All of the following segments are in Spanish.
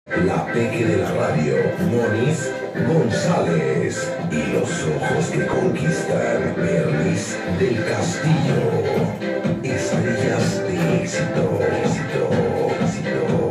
La peque de la radio, Monis González. Y los ojos que conquistan, Perlis del Castillo. Estrellas de éxito, éxito, éxito.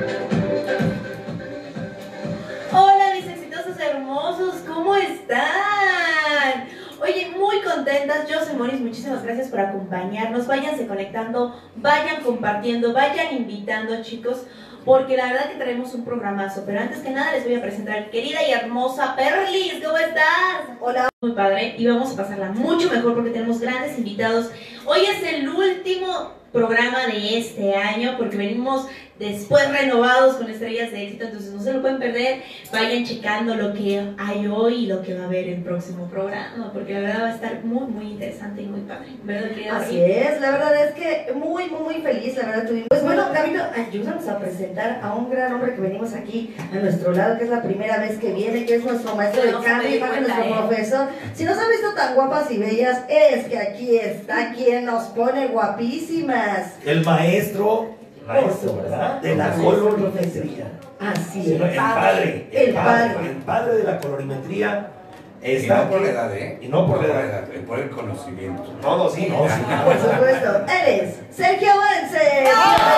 Hola mis exitosos hermosos, ¿cómo están? Oye, muy contentas, yo soy Monis, muchísimas gracias por acompañarnos. Váyanse conectando, vayan compartiendo, vayan invitando, chicos, porque la verdad que traemos un programazo. Pero antes que nada les voy a presentar a mi querida y hermosa Perlis. ¿Cómo estás? Hola. Muy padre, y vamos a pasarla mucho mejor porque tenemos grandes invitados. Hoy es el último programa de este año porque venimos después renovados con estrellas de éxito, entonces no se lo pueden perder. Vayan checando lo que hay hoy y lo que va a haber en el próximo programa, porque la verdad va a estar muy, muy interesante y muy padre, ¿verdad? Así es, la verdad es que muy, muy, muy feliz, la verdad tuvimos. Pues bueno, Gabito, ayúdanos a presentar a un gran hombre que venimos aquí a nuestro lado, que es la primera vez que viene, que es nuestro maestro de canto y nuestro profesor. Si no se han visto tan guapas y bellas, es que aquí está quien nos pone guapísimas. El maestro, ¿verdad? De la colorimetría. Así es. El padre de la colorimetría. Y no por la edad, ¿eh? Y no por la edad, por el conocimiento. Todo sí, no, sí. Por supuesto. Él es Sergio Wences.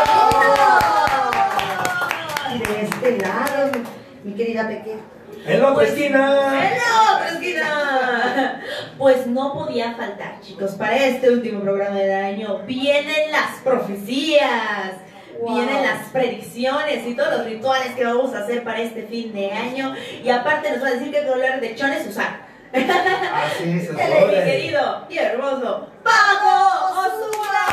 Y de este lado, mi querida Peque. ¡En la otra esquina! ¡En la otra esquina! Pues no podía faltar, chicos, para este último programa del año vienen las profecías. Wow. Vienen las predicciones y todos los rituales que vamos a hacer para este fin de año. Y aparte nos va a decir qué color de chones usar. Así es, él es mi querido y hermoso Paco Osuna.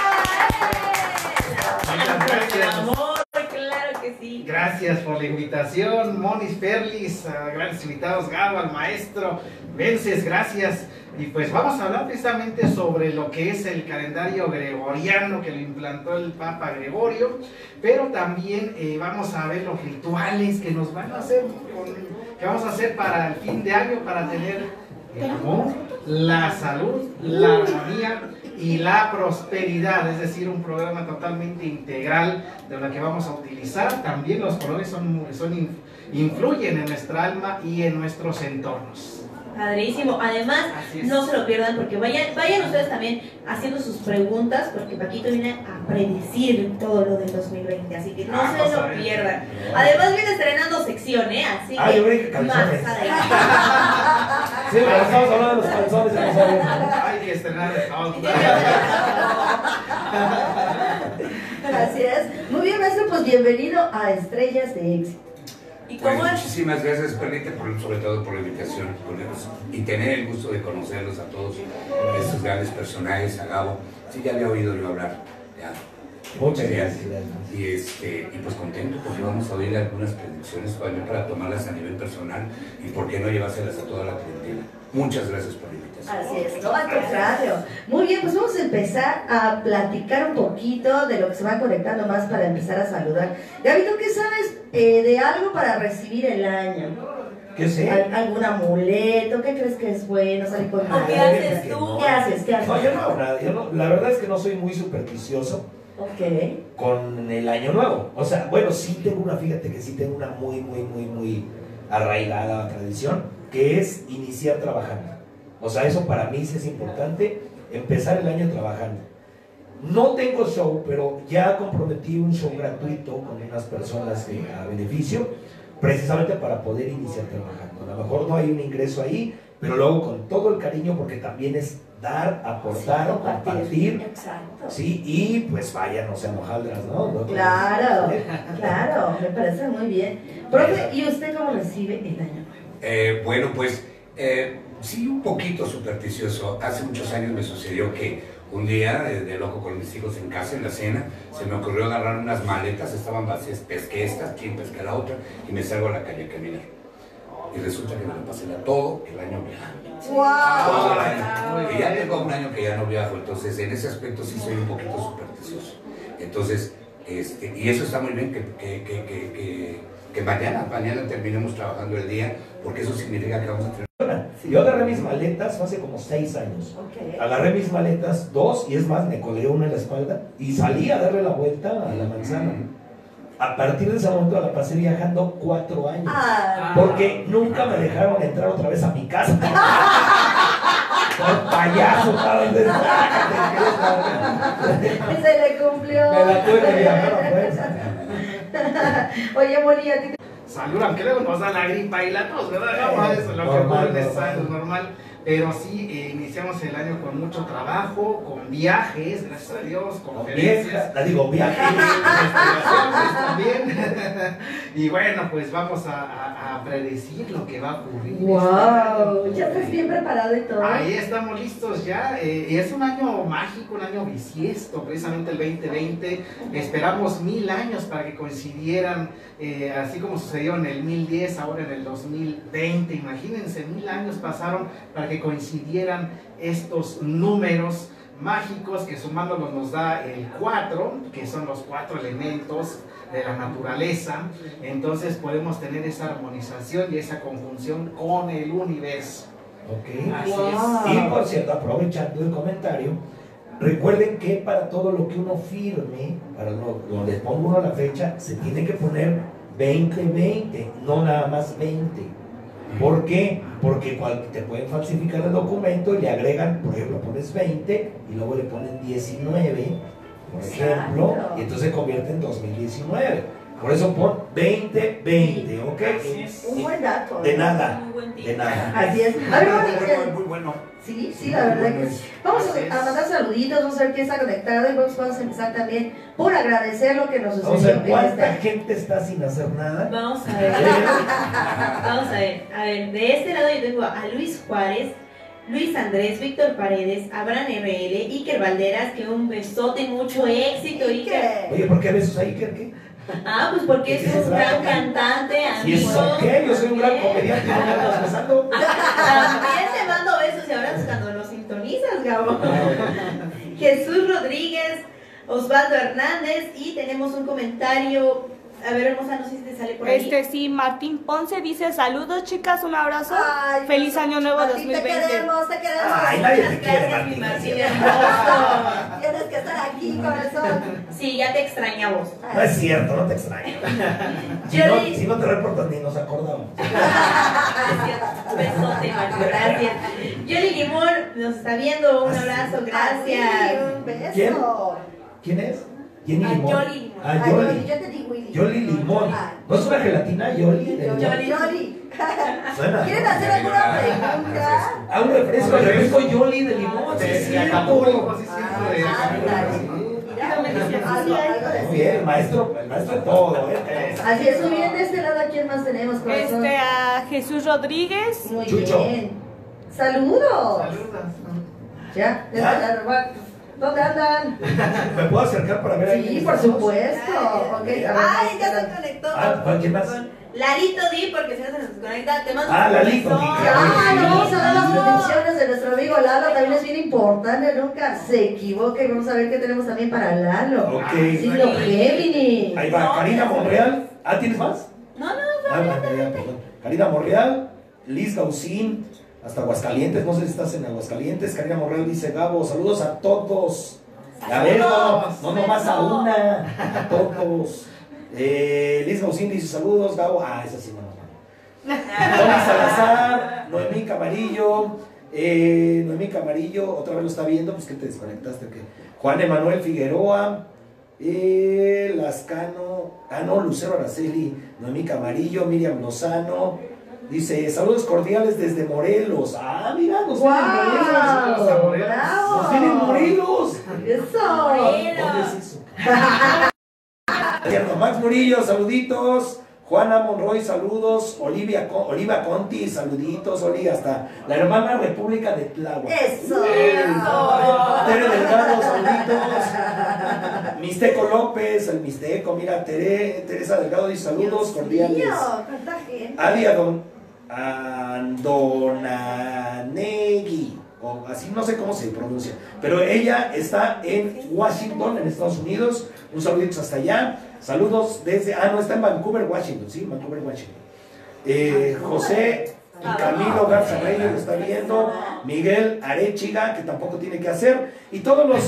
Muchas gracias. Amor, claro que sí. Gracias por la invitación, Monis, Perlis, a grandes invitados, Gabo, al maestro Wences, gracias. Y pues vamos a hablar precisamente sobre lo que es el calendario gregoriano que lo implantó el Papa Gregorio, pero también vamos a ver los rituales que nos van a hacer, que vamos a hacer para el fin de año, para tener el amor, la salud, la armonía y la prosperidad, es decir, un programa totalmente integral de lo que vamos a utilizar. También los colores influyen en nuestra alma y en nuestros entornos. Padrísimo, además no se lo pierdan porque vayan ustedes también haciendo sus preguntas porque Paquito viene a predecir todo lo del 2020, así que no se lo pierdan. Además viene estrenando sección, así que yo creo que más adelante. Sí, pero estamos hablando de los calzones. Hay que estrenar el caos. Así es. Muy bien, maestro, pues bienvenido a Estrellas de Éxito. ¿Y cómo pues, es? Muchísimas gracias, Perlita, sobre todo por la invitación y tener el gusto de conocerlos a todos estos grandes personajes, a Gabo. Sí, ya había oído yo hablar. Ya. Muchas gracias. Y pues contento porque vamos a oír algunas predicciones para tomarlas a nivel personal y por qué no llevárselas a toda la clientela. Muchas gracias por la invitación. Así es, no, al contrario. Muy bien, pues vamos a empezar a platicar un poquito de lo que se va conectando más para empezar a saludar. Gabito, ¿qué sabes de algo para recibir el año? ¿Qué sé? ¿Algún amuleto? ¿Qué crees que es bueno? ¿Salir con ¿O qué haces tú? ¿Qué haces? ¿Qué haces? No, yo no hago nada. La verdad es que no soy muy supersticioso con el año nuevo. O sea, bueno, sí tengo una, fíjate que sí tengo una muy arraigada tradición, que es iniciar trabajando. O sea, eso para mí sí es importante, empezar el año trabajando. No tengo show, pero ya comprometí un show gratuito con unas personas a beneficio, precisamente para poder iniciar trabajando. A lo mejor no hay un ingreso ahí, pero luego con todo el cariño, porque también es dar, aportar, compartir. Exacto. Sí, y pues vaya, no sean hojaldras, ¿no? Claro, claro, me parece muy bien. Profe, ¿y usted cómo recibe el año? Bueno, pues sí, un poquito supersticioso. Hace muchos años me sucedió que un día, de loco con mis hijos en casa, en la cena, se me ocurrió agarrar unas maletas, estaban vacías, pesqué esta, quien pesqué la otra, y me salgo a la calle a caminar. Y resulta que me lo pasé todo el año viajando. ¡Wow! Todo el año. Y ya tengo un año que ya no viajo, entonces en ese aspecto sí soy un poquito supersticioso. Entonces, y eso está muy bien que mañana terminemos trabajando el día, porque eso significa que vamos a tener... Yo agarré mis maletas hace como 6 años. Agarré mis maletas, 2, y es más, me colgué una en la espalda y salí a darle la vuelta a la manzana. A partir de ese momento la pasé viajando 4 años. Porque nunca me dejaron entrar otra vez a mi casa. Por payaso, ¿sabes? Se le cumplió. Me la tuve que viajar a fuerza. Oye, Moni, a ti te... Salud, aunque luego nos da la gripa y la tos, ¿verdad? No, eso es lo que ocurre, es normal. Pero sí, iniciamos el año con mucho trabajo, con viajes, gracias a Dios, conferencias. Viajes. Investigaciones también. Y bueno, pues vamos a predecir lo que va a ocurrir. ¡Wow! Ya estás bien preparado y todo. Ahí estamos listos ya. Y es un año mágico, un año bisiesto, precisamente el 2020. Esperamos 1000 años para que coincidieran, así como sucedió en el 1010, ahora en el 2020. Imagínense, 1000 años pasaron para que coincidieran estos números mágicos que sumándolos nos da el 4, que son los 4 elementos de la naturaleza. Entonces podemos tener esa armonización y esa conjunción con el universo. Ok. Así Wow. Y por cierto, aprovechando el comentario, recuerden que para todo lo que uno firme, para donde ponga uno la fecha, se tiene que poner 2020, no nada más 20. ¿Por qué? Porque te pueden falsificar el documento y le agregan, por ejemplo, pones 20 y luego le ponen 19, por ejemplo, Exacto. y entonces se convierte en 2019. Por eso pon 2020, ¿ok? Un buen dato. De nada, Muy buen tip. de nada. Así es. A ver, Moni, Muy bueno. sí, la verdad que sí. Vamos a mandar saluditos, vamos a ver quién está conectado y vamos a empezar también por agradecer lo que nos Vamos a sucedió ver en cuánta este... gente está sin hacer nada. Vamos a ver. Vamos a ver. A ver, de este lado yo tengo a Luis Juárez, Luis Andrés, Víctor Paredes, Abraham RL, Iker Valderas, que un besote y mucho éxito, Iker. Oye, ¿por qué besos ahí, Iker? Ah, pues porque es un gran cantante, ¿Y amigo. eso qué? Yo soy un gran comediante, ¿no me andas besando? También te mando besos y abrazos cuando nos sintonizas, Gabo. Jesús Rodríguez, Osvaldo Hernández y tenemos un comentario. A ver, hermosa, no sé si te sale por ahí. Sí, Martín Ponce dice, saludos chicas, un abrazo, Ay, feliz año nuevo Martín, 2020. Te queremos. Ay, nadie te Muchas quiere, gracias, mi Martín. Martín hermoso. Tienes que estar aquí, corazón. Sí, ya te extrañamos. No es cierto, no te extraño. Si no te reportas ni nos acordamos. Besote, Martín, gracias. Yoli Limón nos está viendo, un abrazo, gracias. Ay, un beso. ¿Quién es? Jenny A Limón. Yoli Limón. Ah, Ay, Yoli. yo te digo Willy. Yoli Limón. Ay. ¿No es una gelatina, Yoli? De limón? Yoli. Suena. ¿Quieren hacer alguna pregunta? Ah, un refresco, el refresco Yoli de limón. Sí, De sí, Acapulco, sí, Muy bien, el maestro de todo, ¿eh? Así es, muy bien. De este lado, ¿a quién más tenemos, corazón? A Jesús Rodríguez. Muy Chucho. bien. Saludos. Saludos. ¿Ya? ¿Ya? ¿Dónde andan? ¿Me puedo acercar para ver Sí, por supuesto. Ok, a ver, Ay, ya se conectó. ¿Quién más? Larito Di, porque si no se nos desconecta, te mando Lalito Di. Ah, no, vamos a dar las predicciones de nuestro amigo Lalo, también es bien importante, nunca se equivoque. Vamos a ver qué tenemos también para Lalo. Ok. Signo Géminis. Ahí va, Karina Monreal. ¿Tienes más? No, Perdón. Karina Monreal, Liz Gaucín, hasta Aguascalientes, no sé si estás en Aguascalientes. Karina Monreal dice, Gabo, saludos a todos. A ver, no nomás a una, a todos. Liz Gaucín dice, saludos, Gabo. Esa sí no. Tony Salazar, Noemí Camarillo, otra vez lo está viendo, pues que te desconectaste. ¿Qué? Juan Emanuel Figueroa, Lascano, Lucero Araceli, Noemí Camarillo, Miriam Lozano, dice, saludos cordiales desde Morelos. Mira, nos ven en Morelos. ¡Bravo! Nos ven en Morelos. ¡Eso! ¿Dónde es eso? Cierto, Max Murillo, saluditos. Juana Monroy, saludos. Oliva Conti, saluditos. Oli, hasta la hermana República de Tláhuac. ¡Eso! Tere Delgado, saluditos. Misteco López, el Misteco, mira, Teresa Delgado dice saludos cordiales. Dios, cuánta gente. Adi Andonanegui, o así no sé cómo se pronuncia, pero ella está en Washington, en Estados Unidos. Un saludito hasta allá. Saludos desde, no, está en Vancouver, Washington, sí, Vancouver, Washington. José Camilo Garza Reyes lo está viendo, Miguel Arechiga, que tampoco tiene que hacer, y todos los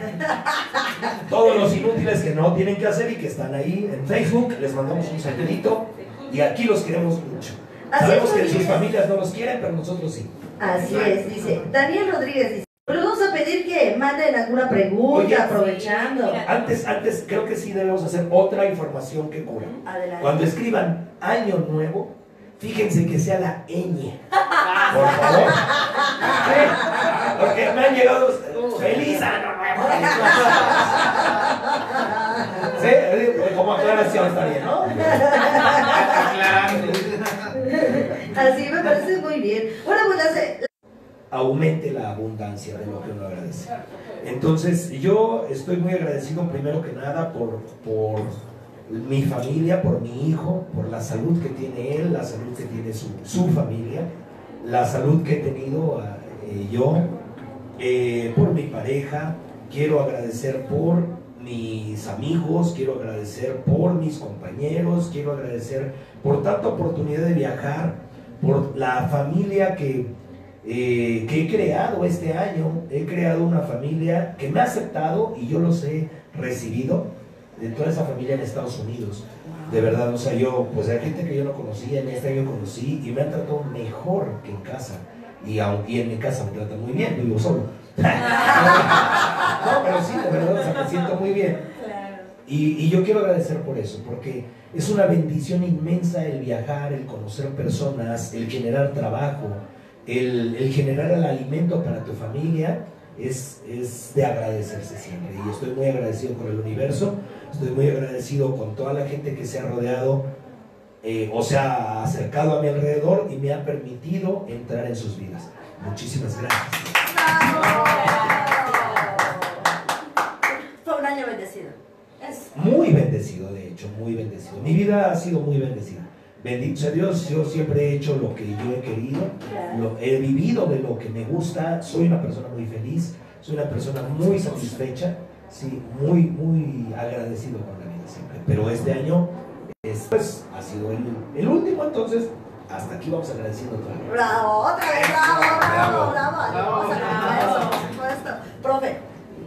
inútiles que no tienen que hacer y que están ahí en Facebook, les mandamos un saludito y aquí los queremos mucho. Sabemos que sus familias no los quieren, pero nosotros sí. Así es, dice Daniel Rodríguez, dice, pero vamos a pedir que manden alguna pregunta. Oye, aprovechando. Antes creo que sí debemos hacer otra información que cura. Adelante. Cuando escriban año nuevo, fíjense que sea la ñ. Por favor. ¿Sí? Porque me han llegado feliz año nuevo. ¿Sí? Como aclaración está bien, ¿no? Así me parece muy bien. Bueno, pues aumente la abundancia de lo que uno agradece. Entonces, yo estoy muy agradecido primero que nada por mi familia, por mi hijo, por la salud que tiene él, la salud que tiene su familia, la salud que he tenido yo, por mi pareja. Quiero agradecer por mis amigos, quiero agradecer por mis compañeros, quiero agradecer por tanta oportunidad de viajar, por la familia que he creado este año. He creado una familia que me ha aceptado y yo los he recibido, de toda esa familia en Estados Unidos. De verdad, o sea, pues hay gente que yo no conocía, en este año conocí y me han tratado mejor que en casa. Y en mi casa me tratan muy bien, yo vivo solo. No, pero sí, de verdad, o sea, me siento muy bien. Y yo quiero agradecer por eso, porque es una bendición inmensa el viajar, el conocer personas, el generar trabajo, el generar el alimento para tu familia. Es de agradecerse siempre, y estoy muy agradecido con el universo, estoy muy agradecido con toda la gente que se ha rodeado o se ha acercado a mi alrededor y me ha permitido entrar en sus vidas. Muchísimas gracias. Fue un año bendecido. Muy bendecido, de hecho, muy bendecido. Mi vida ha sido muy bendecida. Bendito sea Dios, yo siempre he hecho lo que yo he querido, he vivido de lo que me gusta, soy una persona muy feliz, soy una persona muy satisfecha, sí, muy agradecido con la vida siempre. Pero este año pues, ha sido el último, entonces hasta aquí vamos agradeciendo otra vez. ¡Bravo! ¡Otra vez! ¡Bravo! Por supuesto. Profe.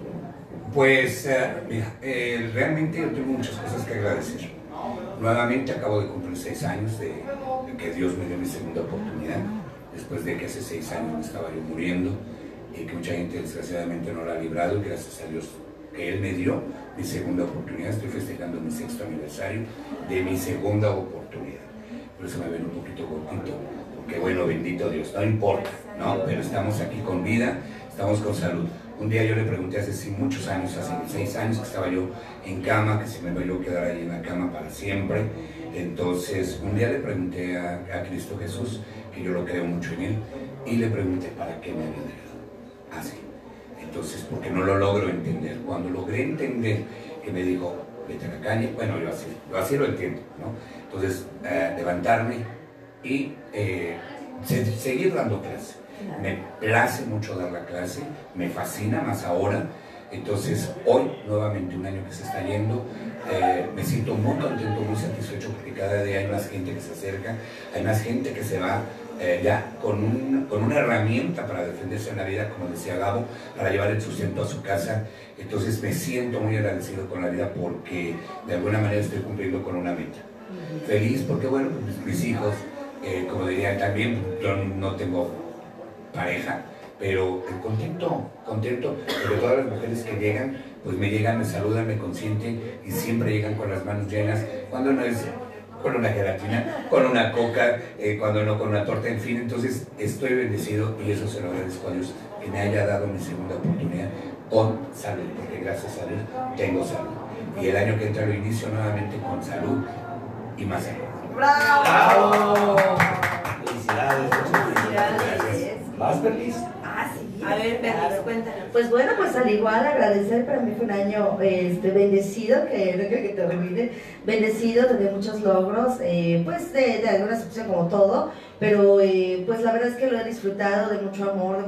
Pues, mira, realmente yo tengo muchas cosas que agradecer. Nuevamente acabo de cumplir 6 años de que Dios me dio mi segunda oportunidad, después de que hace 6 años me estaba yo muriendo y que mucha gente desgraciadamente no la ha librado, y gracias a Dios que Él me dio mi segunda oportunidad. Estoy festejando mi 6º aniversario de mi segunda oportunidad. Por eso me ven un poquito gordito, porque bueno, bendito Dios, no importa, ¿no? Pero estamos aquí con vida, estamos con salud. Un día yo le pregunté hace muchos años, hace 6 años que estaba yo en cama, que si me iba a quedar ahí en la cama para siempre. Entonces un día le pregunté a Cristo Jesús, que yo lo creo mucho en Él, y le pregunté para qué me había dejado así. Entonces, porque no lo logro entender. Cuando logré entender que me dijo, vete a la calle, bueno, yo así lo entiendo, ¿no? Entonces, levantarme y seguir dando clase. Me place mucho dar la clase, me fascina más ahora. Entonces hoy, nuevamente un año que se está yendo, me siento muy contento, muy satisfecho, porque cada día hay más gente que se acerca, hay más gente que se va ya con una herramienta para defenderse en la vida, como decía Gabo, para llevar el sustento a su casa. Entonces me siento muy agradecido con la vida, porque de alguna manera estoy cumpliendo con una meta. Feliz porque, bueno, mis hijos, como diría también, yo no tengo pareja, pero contento, porque todas las mujeres que llegan, pues me llegan, me saludan, me consienten, y siempre llegan con las manos llenas, cuando no es con una gelatina, con una coca, cuando no con una torta, en fin. Entonces estoy bendecido, y eso se lo agradezco a Dios, que me haya dado mi segunda oportunidad con salud, porque gracias a Dios tengo salud, y el año que entra lo inicio nuevamente con salud y más salud. ¡Bravo! ¡Bravo! Felicidades, gracias. ¿Vas, Perlis? Sí. A ver, Perlis, cuéntanos. Pues bueno, pues al igual agradecer, para mí fue un año bendecido, que no creo que te olvide, bendecido, de muchos logros, pues de alguna excepción como todo, pero pues la verdad es que lo he disfrutado, de mucho amor, de mucho cariño.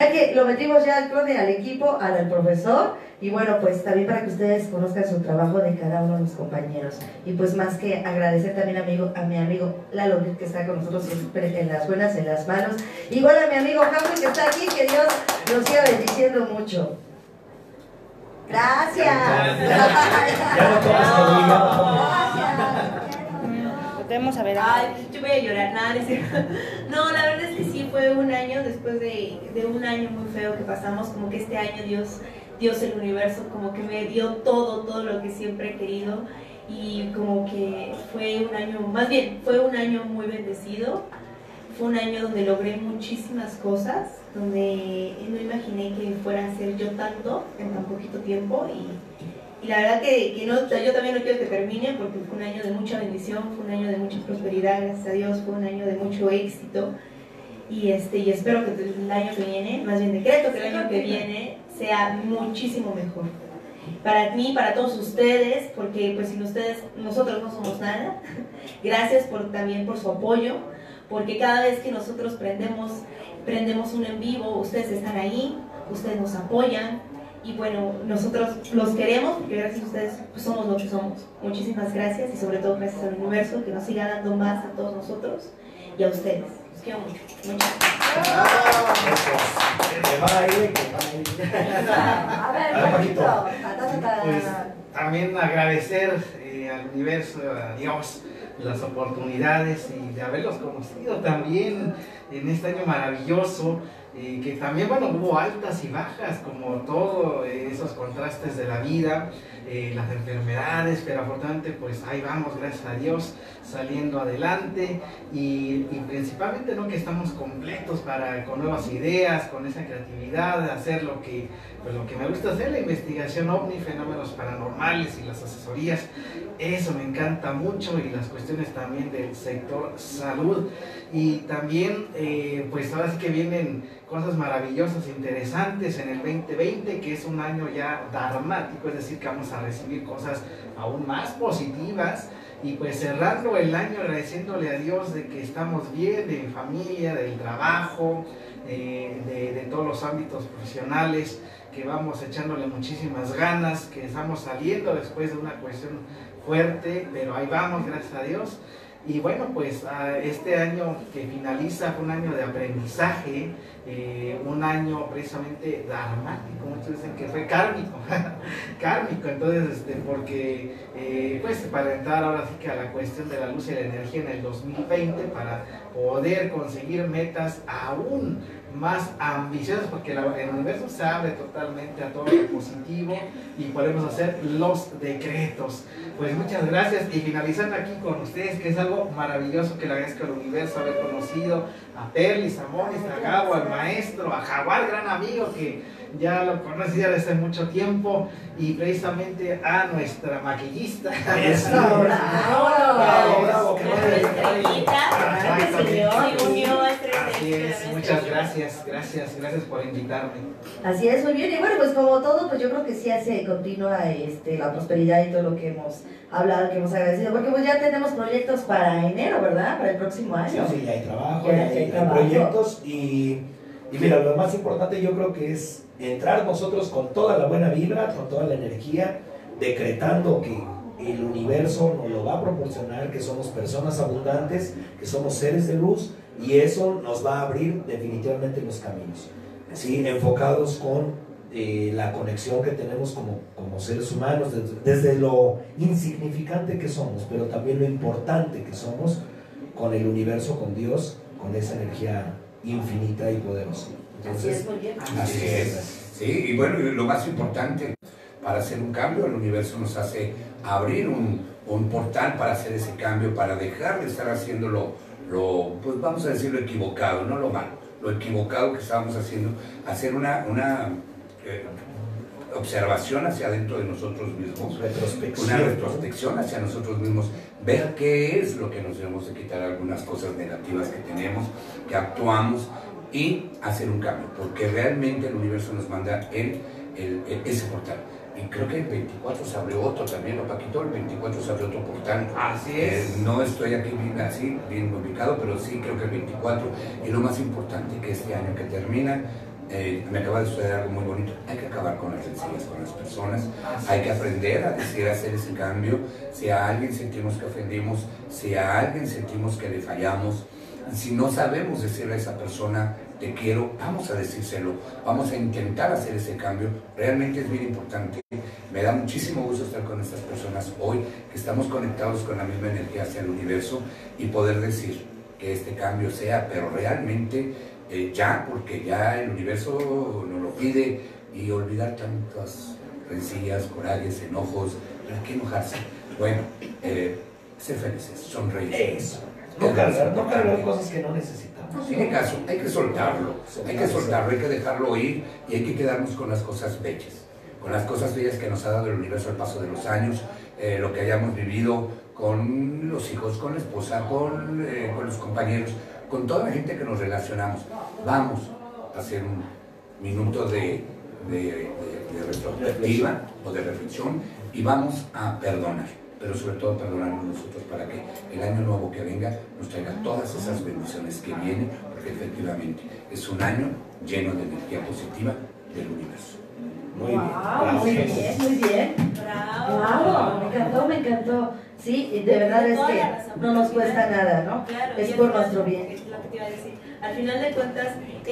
Que lo metimos ya al clone, al equipo, al profesor, y bueno, pues también para que ustedes conozcan su trabajo de cada uno de los compañeros. Y pues más que agradecer también a mi amigo Lalo, que está con nosotros siempre en las buenas, en las manos. Igual a mi amigo Hamlet, que está aquí, que Dios nos siga bendiciendo mucho. Gracias. Ya no tomas conmigo. Podemos saber. Ay, yo voy a llorar, nada, no, la verdad es que sí, fue un año, después de un año muy feo que pasamos, como que este año Dios, el universo, como que me dio todo lo que siempre he querido, y como que fue un año, más bien, fue un año muy bendecido, fue un año donde logré muchísimas cosas, donde no imaginé que fuera a hacer yo tanto en tan poquito tiempo, y la verdad que no, yo también no quiero que termine, porque fue un año de mucha bendición, fue un año de mucha prosperidad, gracias a Dios, fue un año de mucho éxito, y espero que el año que viene, más bien decreto que el año que viene sea muchísimo mejor. Para mí, para todos ustedes, porque pues sin ustedes nosotros no somos nada. Gracias también por su apoyo, porque cada vez que nosotros prendemos un en vivo, ustedes están ahí, ustedes nos apoyan. Y bueno, nosotros los queremos porque gracias a ustedes pues, somos lo que somos. Muchísimas gracias y sobre todo gracias al universo que nos siga dando más a todos nosotros y a ustedes. Los quiero mucho. Muchas gracias. Pues también agradecer al universo, a Dios, las oportunidades y de haberlos conocido también en este año maravilloso. Que también, bueno, hubo altas y bajas, como todos esos contrastes de la vida, las enfermedades, pero afortunadamente pues ahí vamos, gracias a Dios, saliendo adelante y principalmente, ¿no?, que estamos completos con nuevas ideas, con esa creatividad de hacer lo que me gusta hacer, la investigación ovni, fenómenos paranormales y las asesorías. Eso me encanta mucho, y las cuestiones también del sector salud. Y también, pues ahora sí que vienen cosas maravillosas, interesantes en el 2020, que es un año ya dramático, es decir, que vamos a recibir cosas aún más positivas. Y pues cerrando el año agradeciéndole a Dios de que estamos bien, de mi familia, del trabajo, de todos los ámbitos profesionales, que vamos echándole muchísimas ganas, que estamos saliendo después de una cuestión fuerte, pero ahí vamos, gracias a Dios. Y bueno, pues este año que finaliza fue un año de aprendizaje, un año precisamente dramático, muchos dicen que fue kármico, kármico, entonces porque pues para entrar ahora sí que a la cuestión de la luz y la energía en el 2020, para poder conseguir metas aún más ambiciosas, porque el universo se abre totalmente a todo lo positivo y podemos hacer los decretos. Pues muchas gracias, y finalizando aquí con ustedes, que es algo maravilloso, que le agradezco al universo haber conocido a Perlis, a Monis, a Gabo, al maestro, a Jaguar, gran amigo que ya lo conocí desde hace mucho tiempo, y precisamente a nuestra maquillista. ¡Bravo! Así es, muchas gracias por invitarme. Así es, muy bien, y bueno, pues como todo, pues yo creo que sí se continúa la prosperidad y todo lo que hemos hablado, que hemos agradecido, porque pues ya tenemos proyectos para enero, ¿verdad? Para el próximo año. Sí, ya hay trabajo, ya hay proyectos, y mira, lo más importante yo creo que es entrar nosotros con toda la buena vibra, con toda la energía, decretando que el universo nos lo va a proporcionar, que somos personas abundantes, que somos seres de luz, y eso nos va a abrir definitivamente los caminos, ¿sí? Enfocados con la conexión que tenemos como seres humanos, desde lo insignificante que somos, pero también lo importante que somos con el universo, con Dios, con esa energía infinita y poderosa. Entonces, así es, muy bien. Así es. Sí, y bueno, lo más importante, para hacer un cambio, el universo nos hace abrir un portal para hacer ese cambio, para dejar de estar haciendo pues vamos a decir lo equivocado, no lo malo, lo equivocado que estábamos haciendo, hacer una observación hacia adentro de nosotros mismos, una retrospección hacia nosotros mismos, ver qué es lo que nos debemos de quitar, algunas cosas negativas que tenemos, que actuamos, y hacer un cambio, porque realmente el universo nos manda ese portal. Y creo que el 24 se abrió otro también, ¿no, Paquito? El 24 se abrió otro portal. Así es. No estoy aquí bien ubicado, pero sí creo que el 24. Y lo más importante, que este año que termina, me acaba de suceder algo muy bonito. Hay que acabar con las rencillas con las personas, hay que aprender a decir, hacer ese cambio. Si a alguien sentimos que ofendimos, si a alguien sentimos que le fallamos, si no sabemos decirle a esa persona te quiero, vamos a decírselo, vamos a intentar hacer ese cambio. Realmente es bien importante. Me da muchísimo gusto estar con estas personas hoy, que estamos conectados con la misma energía hacia el universo, y poder decir que este cambio sea, pero realmente ya, porque ya el universo nos lo pide, y olvidar tantas rencillas, corajes, enojos. ¿Para qué enojarse? Bueno, ser felices, sonreír. Eso. No cargar cosas que no necesitamos. No tiene caso, hay que soltarlo, hay que dejarlo ir, y hay que quedarnos con las cosas bellas, con las cosas bellas que nos ha dado el universo al paso de los años, lo que hayamos vivido con los hijos, con la esposa, con los compañeros, con toda la gente que nos relacionamos. Vamos a hacer un minuto de retrospectiva o de reflexión, y vamos a perdonar, pero sobre todo perdonarnos nosotros, para que el año nuevo que venga nos traiga todas esas bendiciones que vienen, porque efectivamente es un año lleno de energía positiva del universo. Muy bien, muy bien. Bravo, me encantó. Sí, y de verdad es que no nos cuesta nada, ¿no? Claro, es por nuestro bien. Es lo que te iba a decir. Al final de cuentas,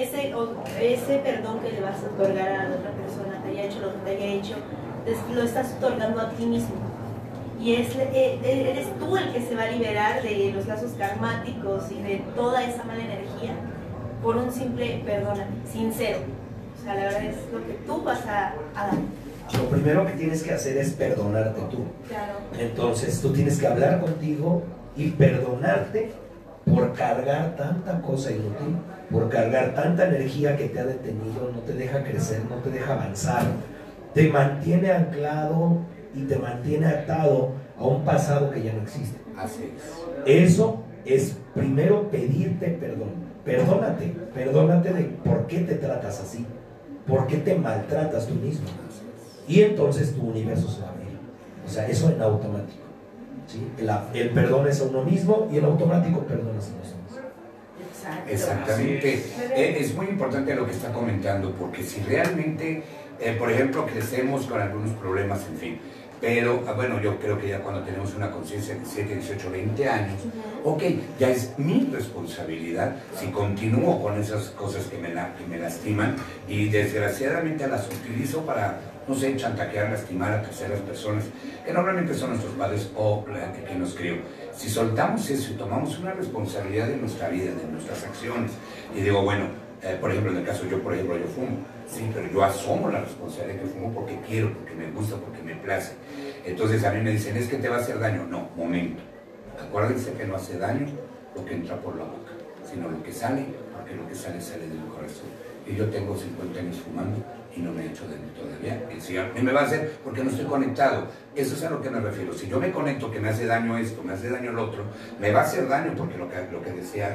ese perdón que le vas a otorgar a la otra persona, te haya hecho lo que te haya hecho, lo estás otorgando a ti mismo. Y eres tú el que se va a liberar de los lazos karmáticos y de toda esa mala energía por un simple perdón sincero. O sea, la verdad es lo que tú vas a dar. Lo primero que tienes que hacer es perdonarte tú. Claro. Entonces tú tienes que hablar contigo y perdonarte por cargar tanta cosa inútil, por cargar tanta energía que te ha detenido, no te deja crecer, no te deja avanzar, te mantiene anclado y te mantiene atado a un pasado que ya no existe. Así es. Eso es primero pedirte perdón. Perdónate de por qué te tratas así, por qué te maltratas tú mismo. Y entonces tu universo se va a abrir. O sea, eso en automático. ¿Sí? El perdón es a uno mismo, y el automático perdonas a los demás. Exactamente. Es muy importante lo que está comentando, porque si realmente, por ejemplo, crecemos con algunos problemas, en fin, pero bueno, yo creo que ya cuando tenemos una conciencia de 17, 18, 20 años, ok, ya es mi responsabilidad si continúo con esas cosas que me lastiman, y desgraciadamente las utilizo para, no sé, chantajear, lastimar a terceras personas, que normalmente son nuestros padres o la gente que nos crió. Si soltamos eso y tomamos una responsabilidad de nuestra vida, de nuestras acciones, y digo, bueno, por ejemplo, en el caso yo fumo, sí, pero yo asumo la responsabilidad de que fumo porque quiero, porque me gusta, porque me place. Entonces a mí me dicen, es que te va a hacer daño. No, momento. Acuérdense que no hace daño lo que entra por la boca, sino lo que sale, porque lo que sale del corazón. Y yo tengo 50 años fumando y no me he hecho daño todavía. El cigarro ni me va a hacer porque no estoy conectado. Eso es a lo que me refiero. Si yo me conecto que me hace daño esto, me hace daño el otro, me va a hacer daño, porque lo que decía,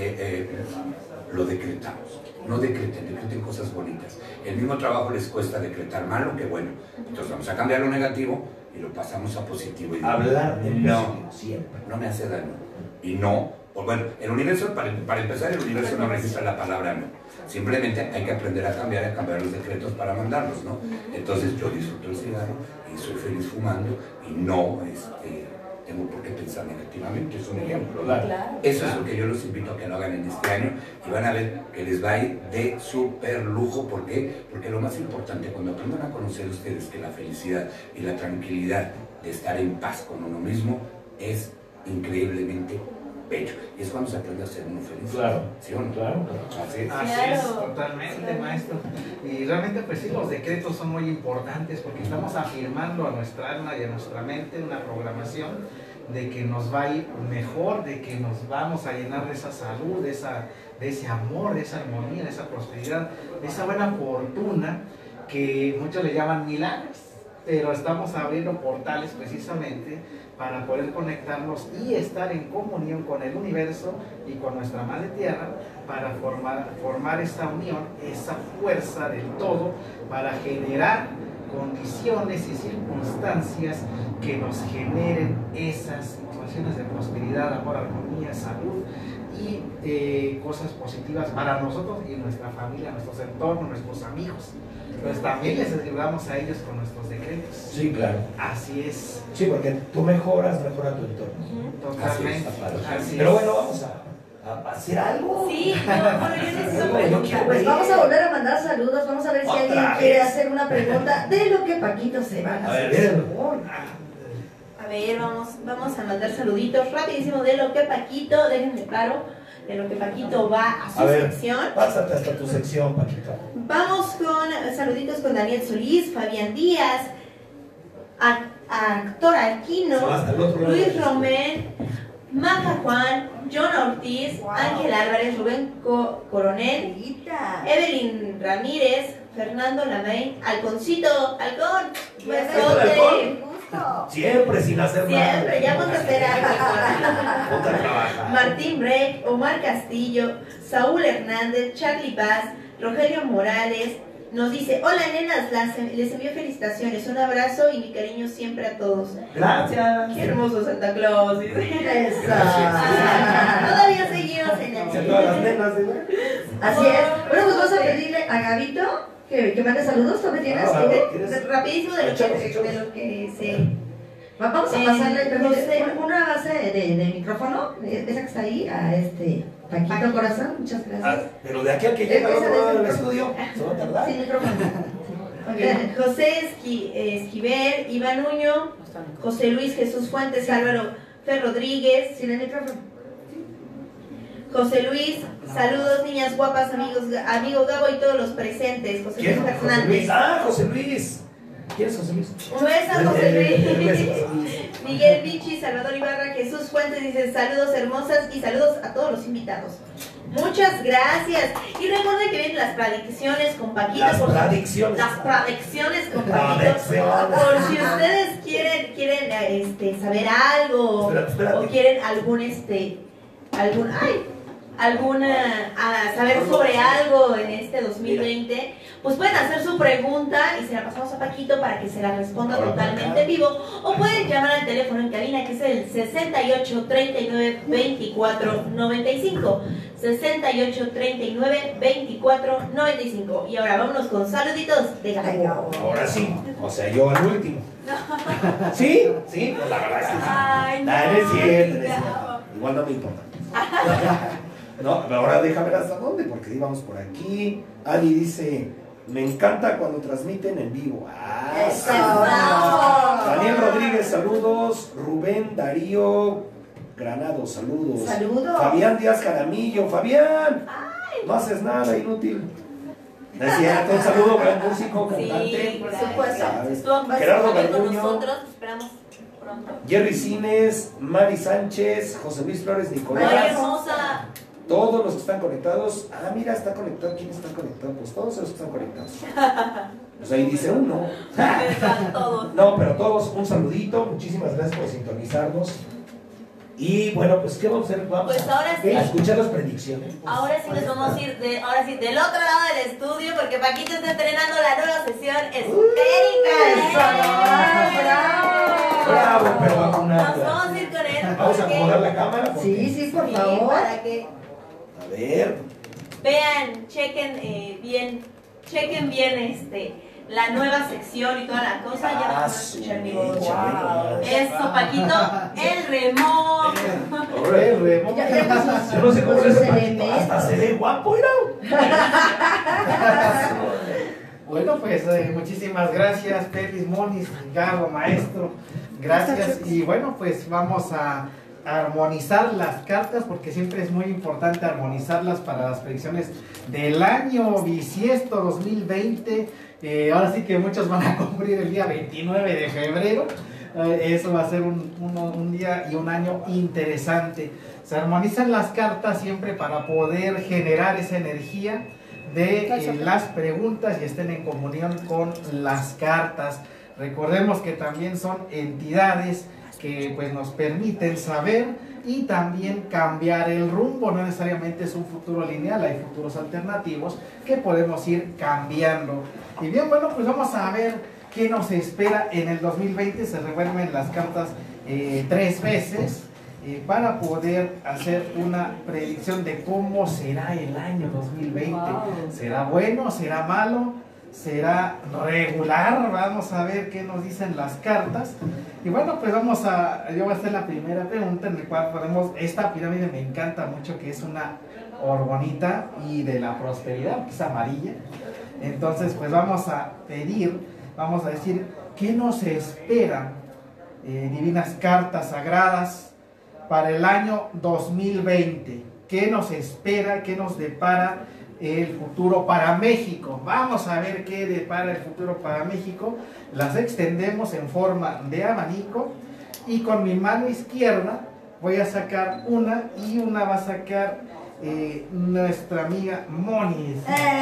lo decretamos. No decreten cosas bonitas. El mismo trabajo les cuesta decretar malo que bueno. Entonces vamos a cambiar lo negativo y lo pasamos a positivo. Y hablar de no, siempre, no me hace daño. Y no, pues bueno, el universo, para empezar, el universo no registra la palabra no. Simplemente hay que aprender a cambiar los decretos para mandarlos, ¿no? Entonces yo disfruto el cigarro y soy feliz fumando, y no tengo por qué pensar negativamente. Es un ejemplo, ¿verdad? Claro. Eso es lo que yo los invito a que lo hagan en este año, y van a ver que les va a ir de súper lujo. ¿Por qué? Porque lo más importante, cuando aprendan a conocer ustedes que la felicidad y la tranquilidad de estar en paz con uno mismo es increíblemente bello, y es cuando se aprende a ser uno feliz. Claro. ¿Sí o no? Claro. Así es. Así es, totalmente, maestro. Y realmente, pues sí, los decretos son muy importantes, porque estamos afirmando a nuestra alma y a nuestra mente una programación de que nos va a ir mejor, de que nos vamos a llenar de esa salud, de ese amor, de esa armonía, de esa prosperidad, de esa buena fortuna, que muchos le llaman milagros, pero estamos abriendo portales precisamente para poder conectarnos y estar en comunión con el universo y con nuestra madre tierra, para formar esa unión, esa fuerza del todo, para generar condiciones y circunstancias que nos generen esas situaciones de prosperidad, amor, armonía, salud y cosas positivas para nosotros y nuestra familia, nuestros entornos, nuestros amigos. Entonces también les ayudamos a ellos con nuestros decretos. Sí, claro. Así es. Sí, porque tú mejoras, mejora tu entorno. Totalmente. Así es. Pero bueno, vamos a hacer algo. Sí, bueno, yo necesito preguntar. Pues vamos a volver a mandar saludos, vamos a ver si alguien quiere hacer una pregunta de lo que Paquito se va a hacer. A ver, vamos a mandar saluditos rapidísimo de lo que Paquito, déjenme claro, de lo que Paquito va a su sección. Pásate hasta tu sección, Paquito. Vamos con saluditos con Daniel Solís, Fabián Díaz, Actor Aquino, Luis Romén, Maja Juan, John Ortiz, Ángel Álvarez, Rubén Coronel, Evelyn Ramírez, Fernando Lamey, Halconcito, Halcón, besote. Siempre sin hacer nada. Siempre, ya vamos a hacer algo. Martín Breck, Omar Castillo, Saúl Hernández, Charlie Paz, Rogelio Morales, nos dice, hola nenas, les envío felicitaciones, un abrazo y mi cariño siempre a todos. Gracias. Qué hermoso Santa Claus. Eso. Todavía seguimos en el... Todas las nenas, Así es. Bueno, pues vamos a pedirle a Gabito que mande saludos. ¿Tú me tienes? Rapidísimo de lo que se... Vamos a pasarle una base de micrófono, esa que está ahí, a Paquito Corazón. Muchas gracias. Pero de aquí a que llegue al otro lado del estudio, se va a tardar. Sin micrófono. José Esquivel, Iván Nuño, José Luis Jesús Fuentes, Álvaro Fer Rodríguez, sin el micrófono. José Luis, saludos niñas guapas, amigo Gabo y todos los presentes. José Luis Fernández. José Luis. ¿Quién es José Luis? Un beso a José Luis. Miguel Vichy, Salvador Ibarra, Jesús Fuentes dice saludos hermosas y saludos a todos los invitados. Muchas gracias. Y recuerden que vienen las predicciones con Paquito. Las predicciones con Paquito. Por si ustedes quieren saber algo o quieren saber sobre algo en este 2020, pues pueden hacer su pregunta y se la pasamos a Paquito para que se la responda totalmente en vivo, o pueden llamar al teléfono en cabina que es el 68 39 24 95 68 39 24 95. Y ahora vámonos con saluditos de Gabo. Ahora sí, o sea, yo al último. ¿Sí? Sí, pues la verdad es que sí. Ay, no, es cierto. Igual no me importa. No, ahora déjame ver hasta dónde, porque íbamos por aquí. Ani dice, me encanta cuando transmiten en vivo. ¡Eso! Daniel Rodríguez, saludos. Rubén Darío Granado, saludos. Saludos. Fabián Díaz Jaramillo, Fabián. No haces nada, inútil. No es cierto, un saludo, gran músico, cantante. Sí, por supuesto. Gerardo con Garduño. nosotros, esperamos pronto. Jerry Cines, Mari Sánchez, José Luis Flores Nicolás. María hermosa. Todos los que están conectados. Ah, mira, está conectado. ¿Quién está conectado? Pues todos los que están conectados. Pues ahí dice uno. Todos. No, pero todos un saludito. Muchísimas gracias por sintonizarnos. Y bueno, pues ¿qué vamos a hacer? Vamos pues ahora sí, a escuchar las predicciones. Ahora sí nos vamos a ir del otro lado del estudio, porque Paquito está estrenando la nueva sesión esotérica. Bravo, pero vacunado. Nos vamos a ir con él. Vamos a acomodar la cámara. Sí, por favor. Para que a ver. Vean, chequen bien la nueva sección y toda la cosa. Ya van a escuchar mi voz. Wow. Eso, Paquito, el remón. El remón. Yo no sé cómo es Paquito. Hasta se ve guapo, mira. Bueno, pues muchísimas gracias, Pelis, Monis, Gabo, maestro. Gracias. Y bueno, pues vamos a armonizar las cartas, porque siempre es muy importante armonizarlas para las predicciones del año bisiesto 2020. Ahora sí que muchos van a cumplir el día 29 de febrero. Eso va a ser un día y un año interesante. Se armonizan las cartas siempre para poder generar esa energía de las preguntas y estén en comunión con las cartas. Recordemos que también son entidades que pues nos permiten saber y también cambiar el rumbo. No necesariamente es un futuro lineal, hay futuros alternativos que podemos ir cambiando. Y bien, bueno, pues vamos a ver qué nos espera en el 2020. Se revuelven las cartas 3 veces para poder hacer una predicción de cómo será el año 2020. ¿Será bueno? ¿Será malo? ¿Será regular? Vamos a ver qué nos dicen las cartas. Y bueno, pues yo voy a hacer la primera pregunta en la cual podemos, esta pirámide me encanta mucho, que es una orgonita y de la prosperidad, que es amarilla. Entonces pues vamos a decir qué nos esperan divinas cartas sagradas para el año 2020. ¿Qué nos espera? ¿Qué nos depara el futuro para México? Vamos a ver qué depara el futuro para México. Las extendemos en forma de abanico y con mi mano izquierda voy a sacar una y una va a sacar nuestra amiga Moni.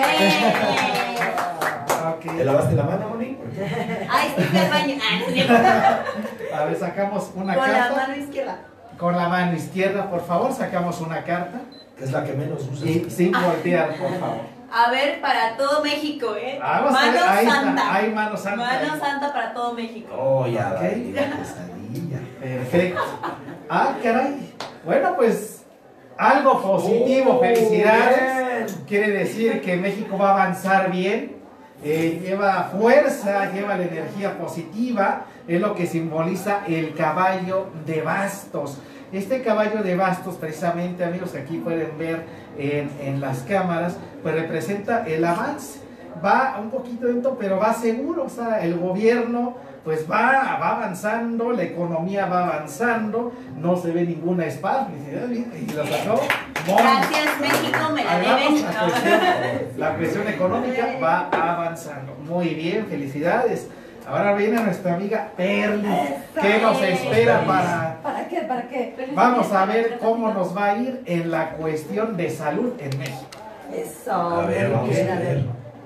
Okay. ¿Te lavaste la mano, Moni? Ay, sí, me baño. A ver, sacamos una Con carta. la mano izquierda. Con la mano izquierda, por favor, sacamos una carta. Que es la que menos usas. Y sin voltear, por favor. A ver, para todo México, ¿eh? Vamos a ver, Mano ahí santa. está, hay mano santa. Mano ahí. santa para todo México. Oh, ya, Ok. pesadilla. Perfecto. Ah, caray. Bueno, pues algo positivo, felicidades. Bien. Quiere decir que México va a avanzar bien. Lleva fuerza, lleva la energía positiva. Es lo que simboliza el caballo de bastos. Este caballo de bastos, precisamente, amigos, aquí pueden ver en las cámaras, pues representa el avance. Va un poquito lento, pero va seguro. O sea, el gobierno pues va avanzando, la economía va avanzando, no se ve ninguna espada. Y lo sacó. Gracias, México, me la deben. La cuestión económica va avanzando. Muy bien, felicidades. Ahora viene nuestra amiga Perlis. ¿Qué nos espera para...? ¿Para qué? ¿Para qué? Vamos a ver cómo nos va a ir en la cuestión de salud en México. Eso. A ver, vamos a ver.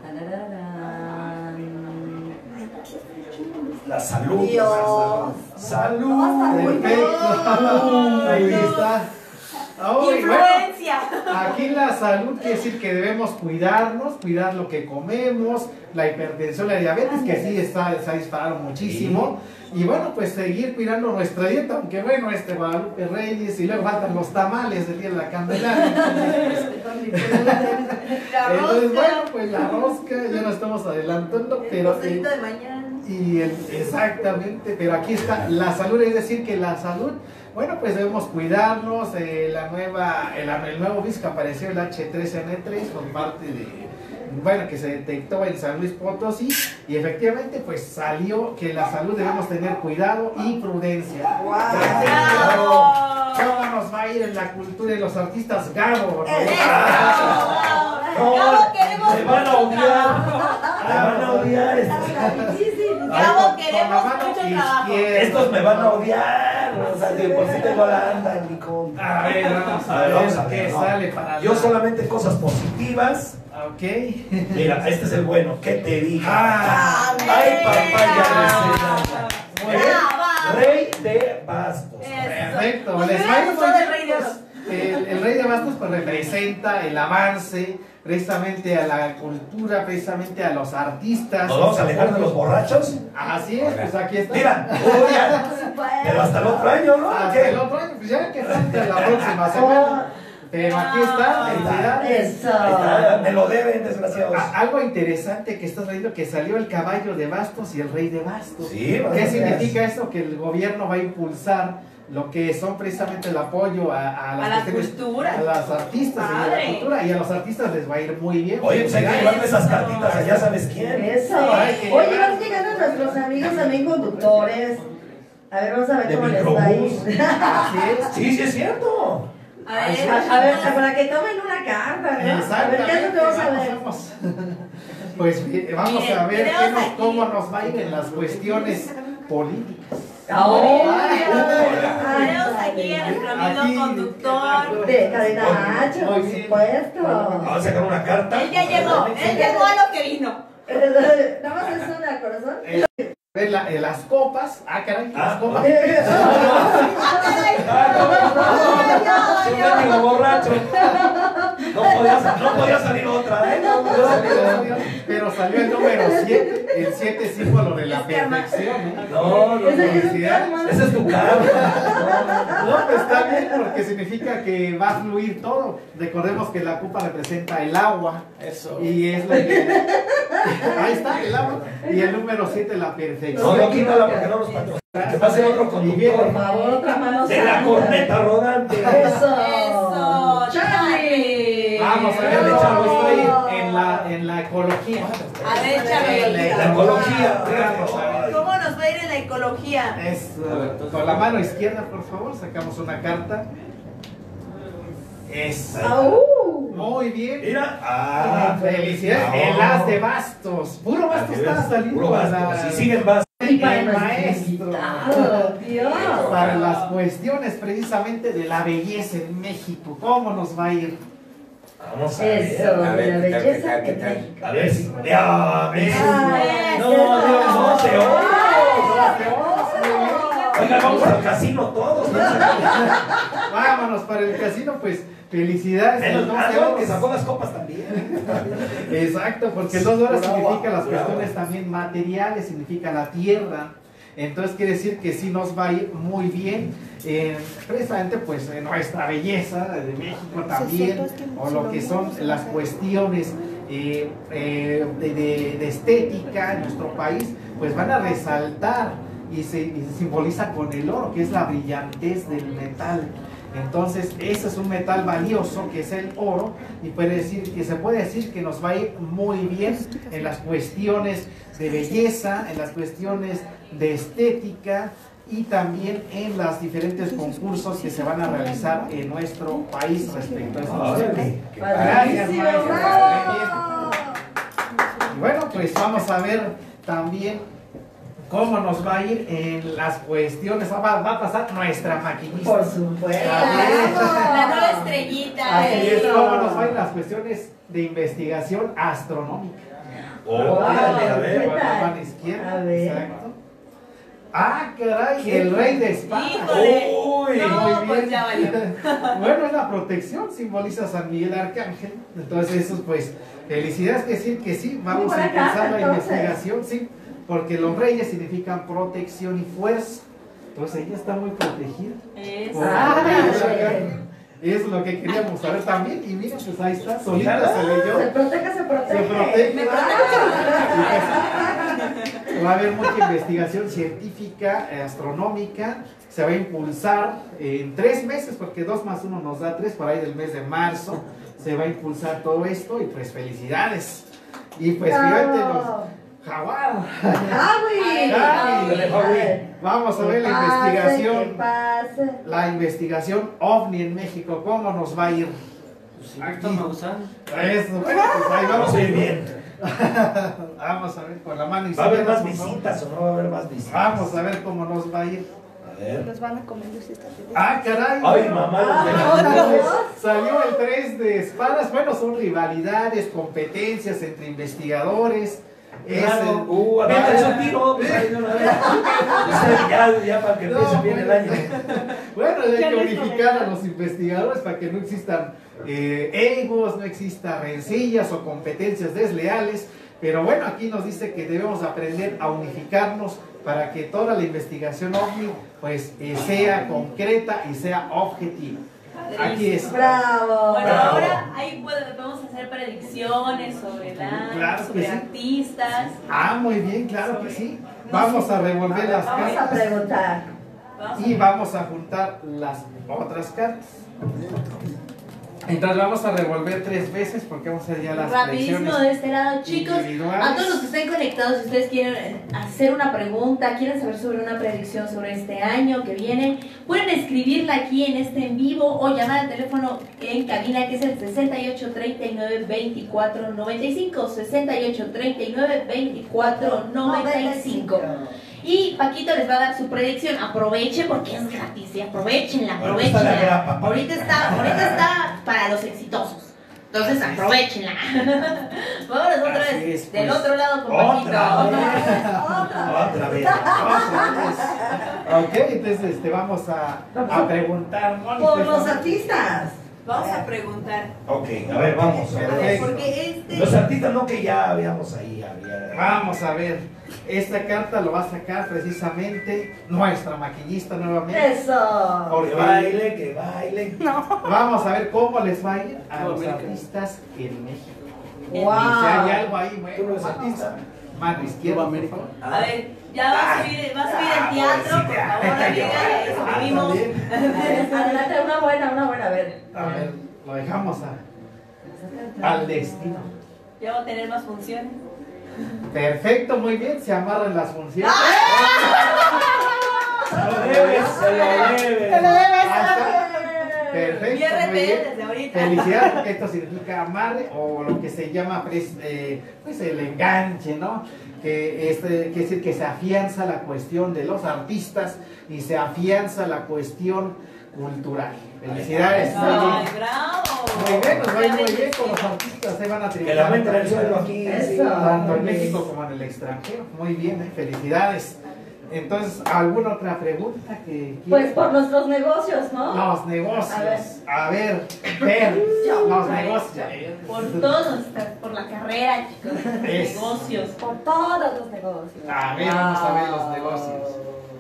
La salud. Dios. Salud. Perfecto. Ahí está. Ay, Influencia. bueno, aquí la salud quiere decir que debemos cuidarnos, cuidar lo que comemos, la hipertensión, la diabetes, que sí se ha disparado muchísimo. Y bueno, pues seguir cuidando nuestra dieta, aunque bueno, Guadalupe Reyes, y luego faltan los tamales de Día de la Candelaria. Entonces, bueno, pues la rosca, ya nos estamos adelantando, pero... El de mañana. Exactamente, pero aquí está la salud, es decir, que la salud, bueno, pues debemos cuidarnos. El nuevo virus que apareció, el H3N3, por parte de, bueno, que se detectó en San Luis Potosí, y efectivamente pues salió que la salud debemos tener cuidado y prudencia. ¡Bravo! ¿Cómo nos va a ir en la cultura de los artistas, Gabo? Gabo, queremos Me van a odiar. Me van a odiar. Gabo, queremos mucho trabajo. Estos me van a odiar. O sea, de por sí tengo la anda, Nico. A ver, vamos a ver qué sale para... Yo solamente cosas positivas. Ok. Mira, este es el bueno. ¿Qué te dije? ¡Ay, papaya! ¡Brava! Rey de bastos. Perfecto. Pues Les me va a ir gustó muy del bien, Rey de pues, el Rey de Bastos pues representa el avance, precisamente a la cultura, precisamente a los artistas. ¿Nos vamos a alejar de los borrachos? Así es, pues aquí está. Mira, pero hasta el otro año, ¿no? Hasta ¿Qué? el otro año, pues ya que falta la próxima semana. Pero aquí está, felicidades. Eso. Ahí está, me lo deben, desgraciados. Algo interesante que estás viendo, que salió el caballo de bastos y el rey de bastos. Sí, vas a ¿Qué ver. significa eso? Que el gobierno va a impulsar lo que son precisamente el apoyo a A la cultura. a las artistas y a la Padre. cultura, y a los artistas les va a ir muy bien. Oye, pues hay que llevarle esas cartitas allá, ¿sabes quién? Eso. Hay que Oye, llevar. van llegando nuestros amigos también conductores. A ver, vamos a ver De cómo les va a ir. microbús. Así es. Sí, sí es cierto. A ver, A ver, para que tomen una carta, ¿no? A ver, ¿qué es lo que vamos a ver? Pues vamos Miren, a ver tenemos aquí. cómo nos va a ir en las cuestiones políticas. tenemos aquí a nuestro amigo conductor. De cadena H, por Muy bien. supuesto. Vamos a sacar una carta. Él ya llegó a lo que vino. Nada más es una, corazón. Ver las copas. Ah, caray, las copas. Un amigo borracho. No podía salir otra, ¿eh? No podía salir otra. Pero salió el número 7, el 7 es símbolo de la perfección, ¿eh? No, Felicidades. ese es tu karma. No, pues está bien porque significa que va a fluir todo. Recordemos que la copa representa el agua. Eso. Y es lo que... Ahí está, el agua. Y el número 7, la perfección. No, quítala porque no nos patrocina. Que pase otro conductor. Por favor, otra mano De la santa. corneta rodante. Eso. Charlie. Vamos a ver, Chavo, estoy en la ecología. A ver, Charlie. La ecología. ¿Cómo nos va a ir en la ecología? Con la mano izquierda, por favor, sacamos una carta. Muy bien. Mira. Felicidades. El as de bastos. Puro bastos está saliendo. Puro bastos. Y siguen bastos. Y para El nuestro maestro. invitado, Dios. Para las cuestiones precisamente de la belleza en México. ¿Cómo nos va a ir? Vamos a ver. Eso, A ver, la ¿qué tal, belleza qué tal, qué en tal? México. A ver si. ¡Ya! No, se Oiga, vamos al casino todos. Vámonos para el casino, pues felicidades. El el 12 que horas. sacó las copas también. Exacto, porque el 2 horas Pura agua, significa las pura cuestiones agua. también materiales, significa la tierra. Entonces quiere decir que sí nos va a ir muy bien, precisamente pues en nuestra belleza de México también, o lo que son las cuestiones de estética en nuestro país, pues van a resaltar y se simboliza con el oro, que es la brillantez del metal. Entonces ese es un metal valioso que es el oro, y se puede decir que nos va a ir muy bien en las cuestiones de belleza, en las cuestiones de estética y también en los diferentes concursos que se van a realizar en nuestro país respecto a eso. Gracias, maestra. Bueno, pues vamos a ver también cómo nos va a ir en las cuestiones. Va a pasar nuestra maquinista. Por supuesto. La nueva estrellita. Así es, cómo nos va a ir las cuestiones de investigación astronómica. A ver. Con la mano izquierda. A ver. Exacto. Ah, caray, el rey de espadas. Híjole. Uy. No, Muy pues bien. ya valió. Bueno, es la protección, simboliza a San Miguel Arcángel. Entonces, eso pues, felicidades, que decir que sí, vamos Muy a buena impulsar carta, la entonces. investigación, sí, porque los reyes significan protección y fuerza. Entonces, ella está muy protegida. Eso. Por Miguel Arcángel. Es lo que queríamos saber también. Y mira, pues ahí está, solita se leyó. Se protege, se protege. Se protege. Me Va a haber mucha investigación científica, astronómica. Se va a impulsar en 3 meses, porque 2 más 1 nos da 3, por ahí del mes de marzo. Se va a impulsar todo esto y pues felicidades. Y pues fíjate los jaguar. Vamos a ver la investigación. Que pase. La investigación OVNI en México, ¿cómo nos va a ir? Aquí. Eso, bueno, pues ahí vamos. Vamos bien. Vamos a ver con la mano ¿Va a haber izquierda, más por favor. visitas o no va a haber más visitas? Vamos a ver cómo nos va a ir. A ver. Los van a comer los estados. Ah, caray. Ay, mamá. Salió el 3 de espadas. Bueno, son rivalidades, competencias entre investigadores. Es A ver, es un tiro. Pues ahí de una vez. Ya para que empiece bien el año. Bueno, hay que unificar a los investigadores para que no existan egos, no existan rencillas o competencias desleales. Pero bueno, aquí nos dice que debemos aprender a unificarnos para que toda la investigación OVNI pues sea concreta y sea objetiva. Aquí es. Bravo. Bueno, ahora ahí podemos hacer predicciones sobre Claro sobre que sí. artistas. Ah, muy bien, claro que sí. Vamos a revolver las Vamos a cartas preguntar. Vamos y vamos a juntar las otras cartas. Entonces vamos a revolver 3 veces porque vamos a hacer ya las rapidísimo predicciones de este lado, chicos. individuales. A todos los que estén conectados, si ustedes quieren hacer una pregunta, quieren saber sobre una predicción sobre este año que viene, pueden escribirla aquí en este en vivo o llamar al teléfono en cabina, que es el 6839-2495, 6839-2495. Y Paquito les va a dar su predicción. Aprovechen porque es gratis, ¿sí? Aprovechenla, Ahorita está la aprovechenla. grapa, Ahorita está para los exitosos. Entonces aprovechenla. Vámonos otra Así vez es, del pues. otro lado con Paquito. Otra vez. Ok, entonces vamos a preguntar. Moni, Por por los favor. artistas. Vamos a preguntar. Ok, a ver, vamos. A ver, porque Los artistas no que ya habíamos ahí. Vamos a ver. Esta carta lo va a sacar precisamente nuestra maquillista nuevamente. Eso. Porque Que baile. vamos a ver cómo les va a ir a los artistas en México. Wow. Si hay algo ahí, ¿Tú no bueno, eres artista? mano izquierda, América. A ver, ya va a subir el teatro, por favor, amiga, subimos. Adelante, una buena, a ver. A ver, lo dejamos al destino. Ya va a tener más funciones. Perfecto, muy bien, se amarran las funciones. Se lo debes. Perfecto, Mi RP muy bien. desde ahorita. Felicidades, porque esto significa amarre o lo que se llama pues el enganche, ¿no? Que quiere decir que se afianza la cuestión de los artistas y se afianza la cuestión cultural. Felicidades. Ay, bravo. Muy bien, nos va a ir muy bien con los artistas, se van a Que la aumenten el sueldo aquí. Eso. tanto en México como en el extranjero. Muy bien, felicidades. Entonces, ¿alguna otra pregunta que Pues quieran? por nuestros negocios, ¿no? Los negocios. A ver. Ver, los negocios. Por todos, por la carrera, chicos. Es. Negocios. Por todos los negocios. A ver, vamos a ver los negocios.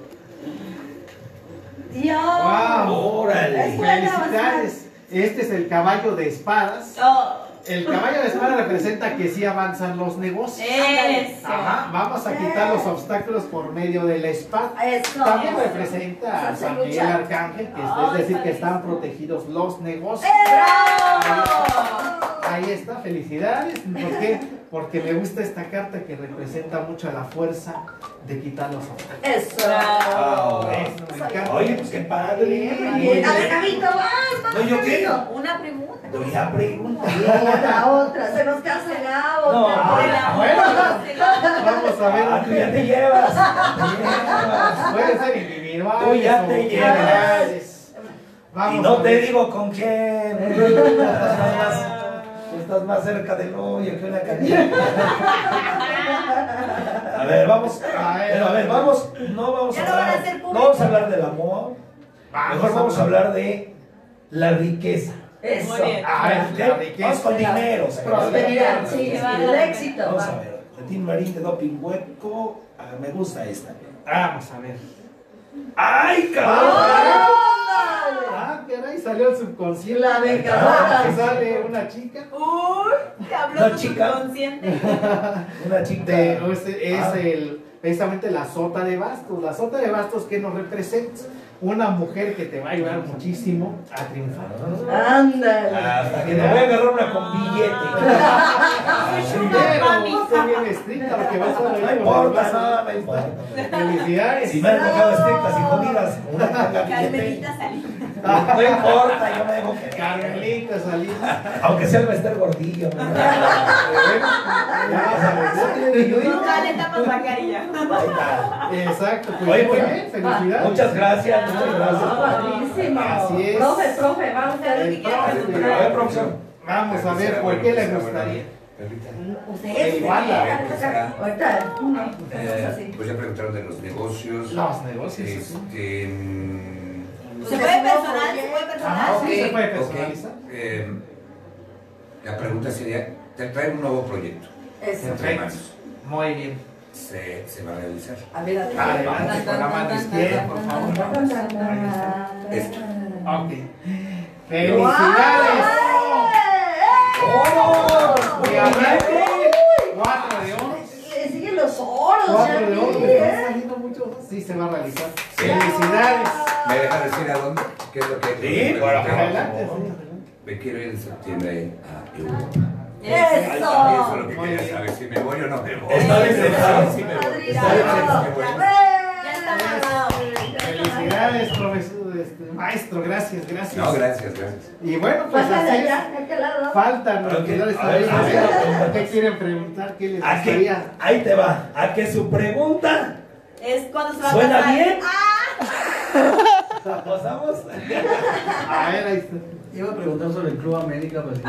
Dios. ¡Wow! Órale. Felicidades. Este es el caballo de espadas. Oh, El caballo de espadas representa que sí avanzan los negocios. eso. Ajá, vamos a quitar los obstáculos por medio de la espada. Eso. También representa a Hace San Miguel luchar. Arcángel, es decir, que están protegidos los negocios. ¡Bravo! Ahí está, felicidades. ¿Por qué? Porque me gusta esta carta que representa mucho a la fuerza de quitar los obstáculos. Eso. Bravo. Eso, me encanta. Oye, pues qué padre. Bien. A ver, Gabito, vas. No, ¿yo qué? Una pregunta. Voy a preguntar. Otra. Se nos casa Gabo. No, bueno. Vamos a ver. Ah, tú ya te llevas. Puede ser individual. Tú ya te llevas. Vamos Y no a te ver. digo con quién. Tú estás más cerca del hoyo que una canilla. A ver, vamos. A ver, vamos. No vamos Ya a lo van a hablar. hacer No público. vamos a hablar del amor. Mejor vamos a hablar de la riqueza. Eso. Muy bien. A ver, la Vamos riqueza. con dinero. Prosperidad, sí, Que va a el dar éxito. Vamos va. a ver. De Tim Marín de Doping Hueco. Me gusta esta. Vamos a ver. ¡Ay, cabrón! Ah, caray, salió el subconsciente. La vengadora. Que sale una chica. Uy, te habló Una tu chica. subconsciente. Una chica. Precisamente la sota de bastos. La sota de bastos que nos representa una mujer que te va a ayudar muchísimo a triunfar. Ándale. Hasta que te voy a agarrar una con billete. Pero usted bien estricta, lo que vas a No ver. importa, no me importa. Felicidades. Si me han tocado estrictas y jodidas, una que tenga billete. Carmelita salí. No importa, yo me dejo que. Carmelita Salinas. Aunque sea el Bester Gordillo. ¿no? Nunca le tapas la carilla. Exacto, pues Oye, muy pues, bien, felicidades. Muchas gracias, muchas gracias. Padrísimo. Así es. Profe, vamos a ver El qué quiere profe. A preguntar. ver, profesor. Vamos a ver por qué le gustaría. Ustedes. Igual, Ahorita. Pues ya preguntaron de los negocios. Los negocios. ¿Se puede personal? ¿Se puede personal? Sí, se puede Ok. personalizar. La pregunta sería, te traen un nuevo proyecto Eso. entre manos. Muy bien. Se va a realizar. A ver, Adelante con la mano izquierda, por favor. Esto. Ok. ¡Felicidades! ¡Oh! Obviamente, 4 de oro. Le siguen los oros. 4 de oro. ya ¿Le vi, están saliendo muchos? Sí, se va a realizar. Sí. ¡Felicidades! ¿Me deja decir a dónde? ¿Qué es lo que Sí, por favor. Adelante. Me quiero ir en septiembre a Europa. Eso. Eso es lo que Muy quería bien. saber, si me voy o no me voy. Está bien, Sí me voy. Padrísimo. Está bien, sí me voy. Ya está amarrado. Felicidades, profesor, maestro, gracias, gracias. No, gracias, gracias. Y bueno, pues Pásale así es. allá, de aquel lado. Faltan los Ok, que no les a ver, sabían. a ver. ¿Qué quieren preguntar? ¿Qué les ¿A qué? gustaría? Ahí te va. ¿A que su pregunta Es cuando se va a suena casar. bien? ¡Ah! ¿Pasamos? A ver, ahí está. Iba a preguntar sobre el Club América, pues,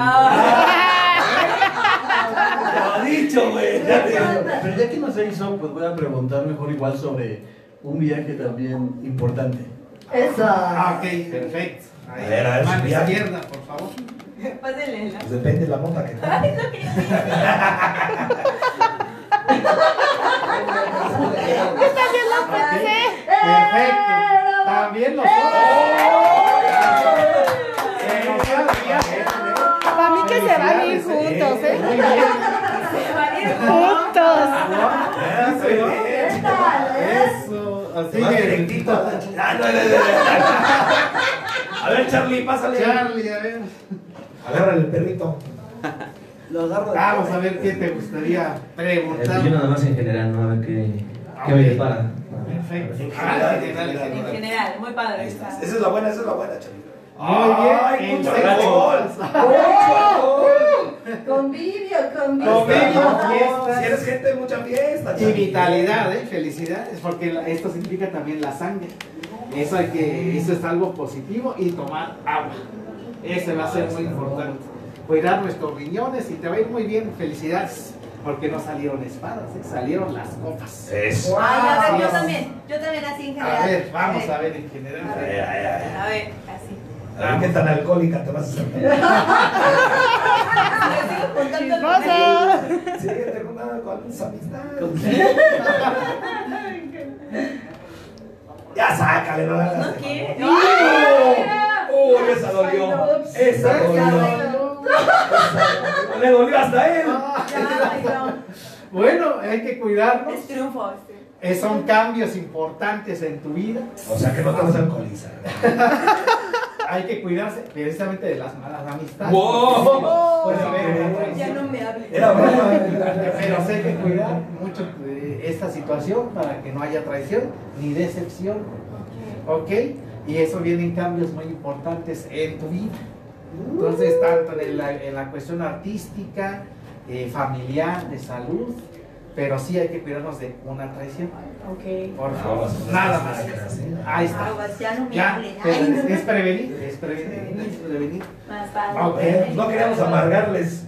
Lo dicho, güey. Ya te- pero ya que no se hizo, pues voy a preguntar mejor igual sobre un viaje también importante. Eso. Ah, ok, perfecto. Ahí, A ver, mano subía. izquierda, por favor. Pásenle. Pues depende de la monta que tenga. Perfecto. También nosotros. Para mí que se van a ir juntos, ¿eh? Muy bien. Juntos. ¿Qué tal, Eso. Así Más que. directito. A ver, Charlie, pásale. Charlie, a ver. Agárrale el perrito. Lo agarro de Vamos a ver qué te gustaría preguntar. Yo nada más en general, ¿no? A ver qué me depara. Perfecto. Dale, dale, En dale. general, muy padre. Está. Esa es la buena, Charlie. Muy bien. Ay, En mucho sexo. alcohol. Convivio. Convivio, fiestas. Si eres gente de mucha fiesta, Y Charlie. vitalidad, felicidades, porque esto significa también la sangre. Eso es algo positivo y tomar agua. Ese va a ser muy importante. Cuidar nuestros riñones y te va a ir muy bien. Felicidades, porque no salieron espadas, salieron las copas. Eso. Ay, a ver, yo Wow. también. Yo también así en general. A ver, vamos a ver en general. A ver, así. A ver qué tan alcohólica te vas a hacer. Chismosa. Síguete con tus amistades. Ya sácale, no hagas. No quiere. Uy, esa dolió. Esa dolió. Le dolió hasta él. Bueno, hay que cuidarnos. Es triunfo. Son cambios importantes en tu vida. O sea que no te vas a alcoholizar. Hay que cuidarse precisamente de las malas amistades. ¡Wow! Pues a ver, Ya no me hables. Era broma. pero sí hay que cuidar mucho de esta situación para que no haya traición ni decepción. ¿Ok? Y eso vienen cambios muy importantes en tu vida. Entonces, tanto en la cuestión artística, familiar, de salud, pero sí hay que cuidarnos de una traición. Ok. Por favor, nada más. Ahí está. Aguas, ya no me Ya, hables. pero Ay, no. es prevenir, es prevenir. Más padre. Ok. No queríamos amargarles.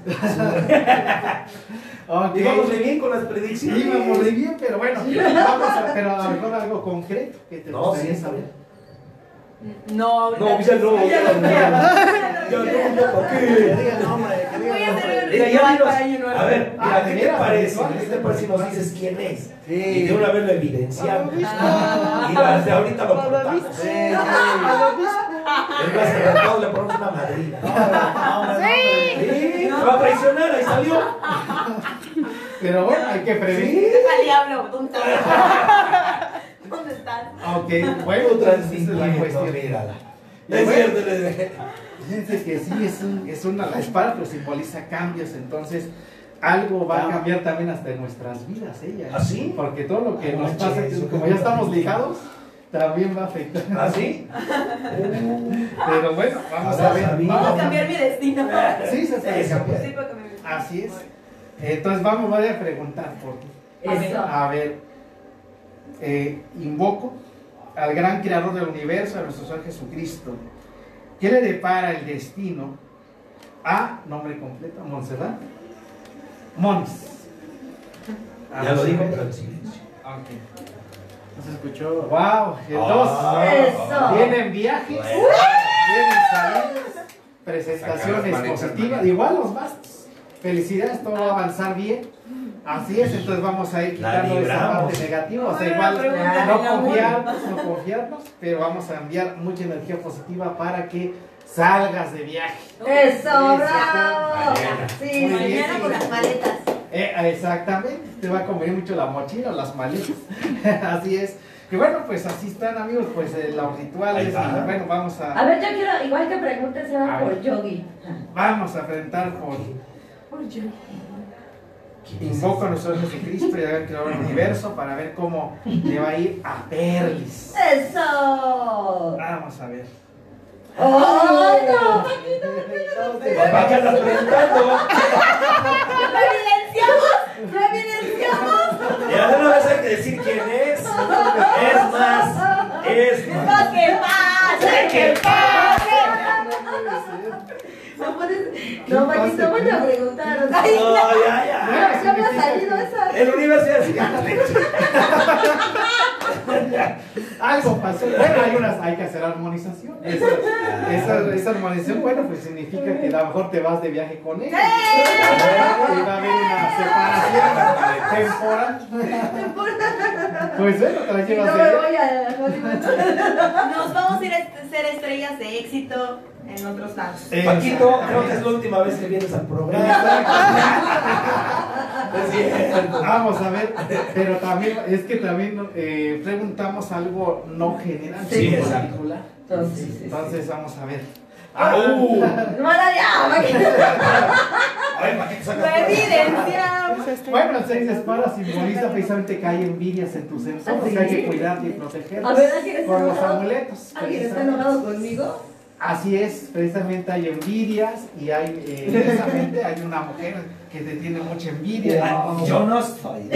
Ok. Íbamos muy bien con las predicciones. Íbamos muy bien, pero bueno, vamos pero a lo mejor algo concreto que te No, gustaría sí, saber. No, No, ya no. Ya no. ¿Para qué? Voy a hacer un Mira, ya ritual dinos, para Año Nuevo. a ver, mira, ¿qué te mira, parece? rituales, ¿Qué te parece si nos dices quién es? Sí. Y de una vez lo evidenciamos. Ah. Y desde ahorita lo cortamos. Sí, Es más, que todos le ponemos una madrina. Sí, se va a traicionar, ahí salió. Pero bueno, hay que prevenir. Deja al diablo, ¿dónde estás? ¿Dónde estás? Ok, bueno, esa es la cuestión. mírala. Y Es bueno, cierto. fíjense que sí, es una, la espada, pero simboliza cambios, entonces algo va a cambiar también hasta en nuestras vidas, ella. ¿Ah, sí? Porque todo lo que No nos pasa, manches, como ya estamos ligados, también va a afectar. ¿Ah, sí? Pero bueno, vamos Ahora a ver. sabía. Vamos a cambiar mi destino. Sí, se puede cambiar. Sí, puedo cambiar mi destino. Así es. Entonces voy a preguntar por ti. Eso. A ver, invoco al gran creador del universo, a nuestro Señor Jesucristo. ¿Qué le depara el destino a, nombre completo, Montserrat? Mons. Ya lo dijo, pero en silencio. Ok. No se escuchó. Wow, entonces Eso. vienen viajes, vienen salidas, presentaciones Sacar las positivas, maletas. igual los bastos. Felicidades, todo va a avanzar bien. Así es, entonces vamos a ir La quitando esa libramos. parte negativa, o sea, Ay, igual pregúntale al amor. no confiarnos, pero vamos a enviar mucha energía positiva para que salgas de viaje. Eso, bravo. Mañana. Sí, Muy sí, bien. Mañana sí. con las maletas. Exactamente, te va a comer mucho la mochila o las maletas. Así es. Y bueno, pues así están, amigos, pues los rituales. Ahí está. Y bueno, vamos A ver, yo quiero, igual que preguntes, A era por ver. Yogi. vamos a enfrentar por Oye. invoco a nuestro Jesucristo y a ver que el universo para ver cómo le va a ir a Perlis. Eso. Vamos a ver. ¡Oh, no! Papá, ¿qué andas preguntando? ¡Lo evidenciamos! ¡Lo evidenciamos! Ya de una vez hay que decir quién es. Es más. ¡Lo que pase! ¡Que pase! No puedes. No, Paquito, voy a preguntar. No, Ay, ya. ya me ha salido esa. El universo ya sigue. algo pasó. Bueno, hay que hacer armonización. Esa armonización, bueno, pues significa que a lo mejor te vas de viaje con él. Y va a haber una separación temporal. Pues bueno, te la llevas de viaje. Nos vamos a ir a ser estrellas de éxito en otros lados. Paquito, creo que es la última vez que vienes al programa. Vamos a ver, pero también es que también preguntamos algo no general. Sí, particular. Entonces vamos a ver. No era ya. Bueno, el 6 de espadas simboliza precisamente que hay envidias en tu sensor, que hay que cuidarte y protegerte con los amuletos. ¿Alguien está enojado conmigo? Así es, precisamente hay envidias y hay, precisamente hay una mujer que te tiene mucha envidia. Yo no estoy.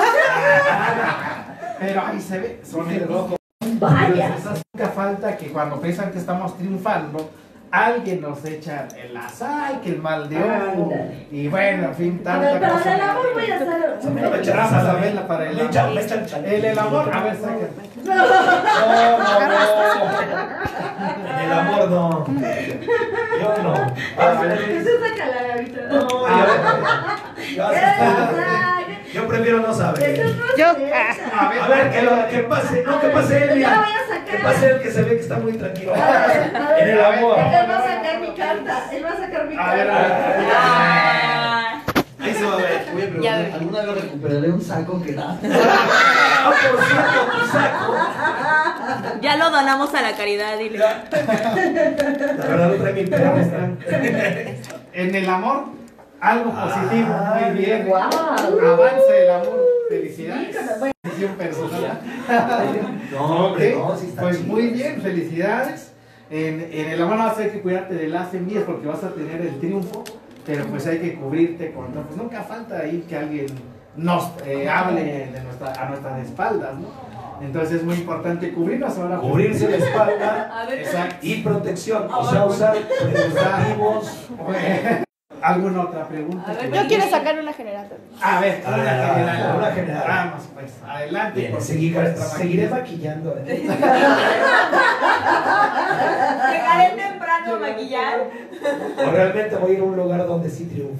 Pero ahí se ve, son el rojo. Vaya. Nunca falta que cuando precisamente estamos triunfando, alguien nos echa el azar, que el mal de ojo. Y bueno, en fin, tanta pero cosa. el amor voy a hacer. Vamos a verla para el amor. El amor, a ver, saca. En el amor no. Yo no. Eso saca la gavita. Yo prefiero no saber. Yo. A ver, que pase, no, que pase él. Que pase él, que se ve que está muy tranquilo. En el amor. Él va a sacar mi carta. Él va a sacar mi carta. Ahí se va a ver. Voy a preguntar, ¿alguna vez recuperaré un saco que da? Por cierto, tu saco. Ya lo donamos a la caridad, dile. La verdad no trae mi perro. En el amor, algo positivo, muy bien. Wow. Avanza el amor, felicidades. Decisión personal. No, hombre, no, sí está Pues chido. muy bien, felicidades. En el amor vas a tener que cuidarte de las envidias porque vas a tener el triunfo, pero pues hay que cubrirte con. Pues nunca falta ahí que alguien nos hable a nuestras espaldas, ¿no? Entonces es muy importante cubrirnos ahora. Cubrirse la espalda. Exacto. Y protección. O sea, usar preservativos. ¿Alguna otra pregunta? Yo quiero sacar una general también. A ver, Una general. Vamos, pues, adelante. Bien, con seguiré nuestra maquillando. Llegaré temprano a maquillar. O realmente voy a ir a un lugar donde sí triunfe.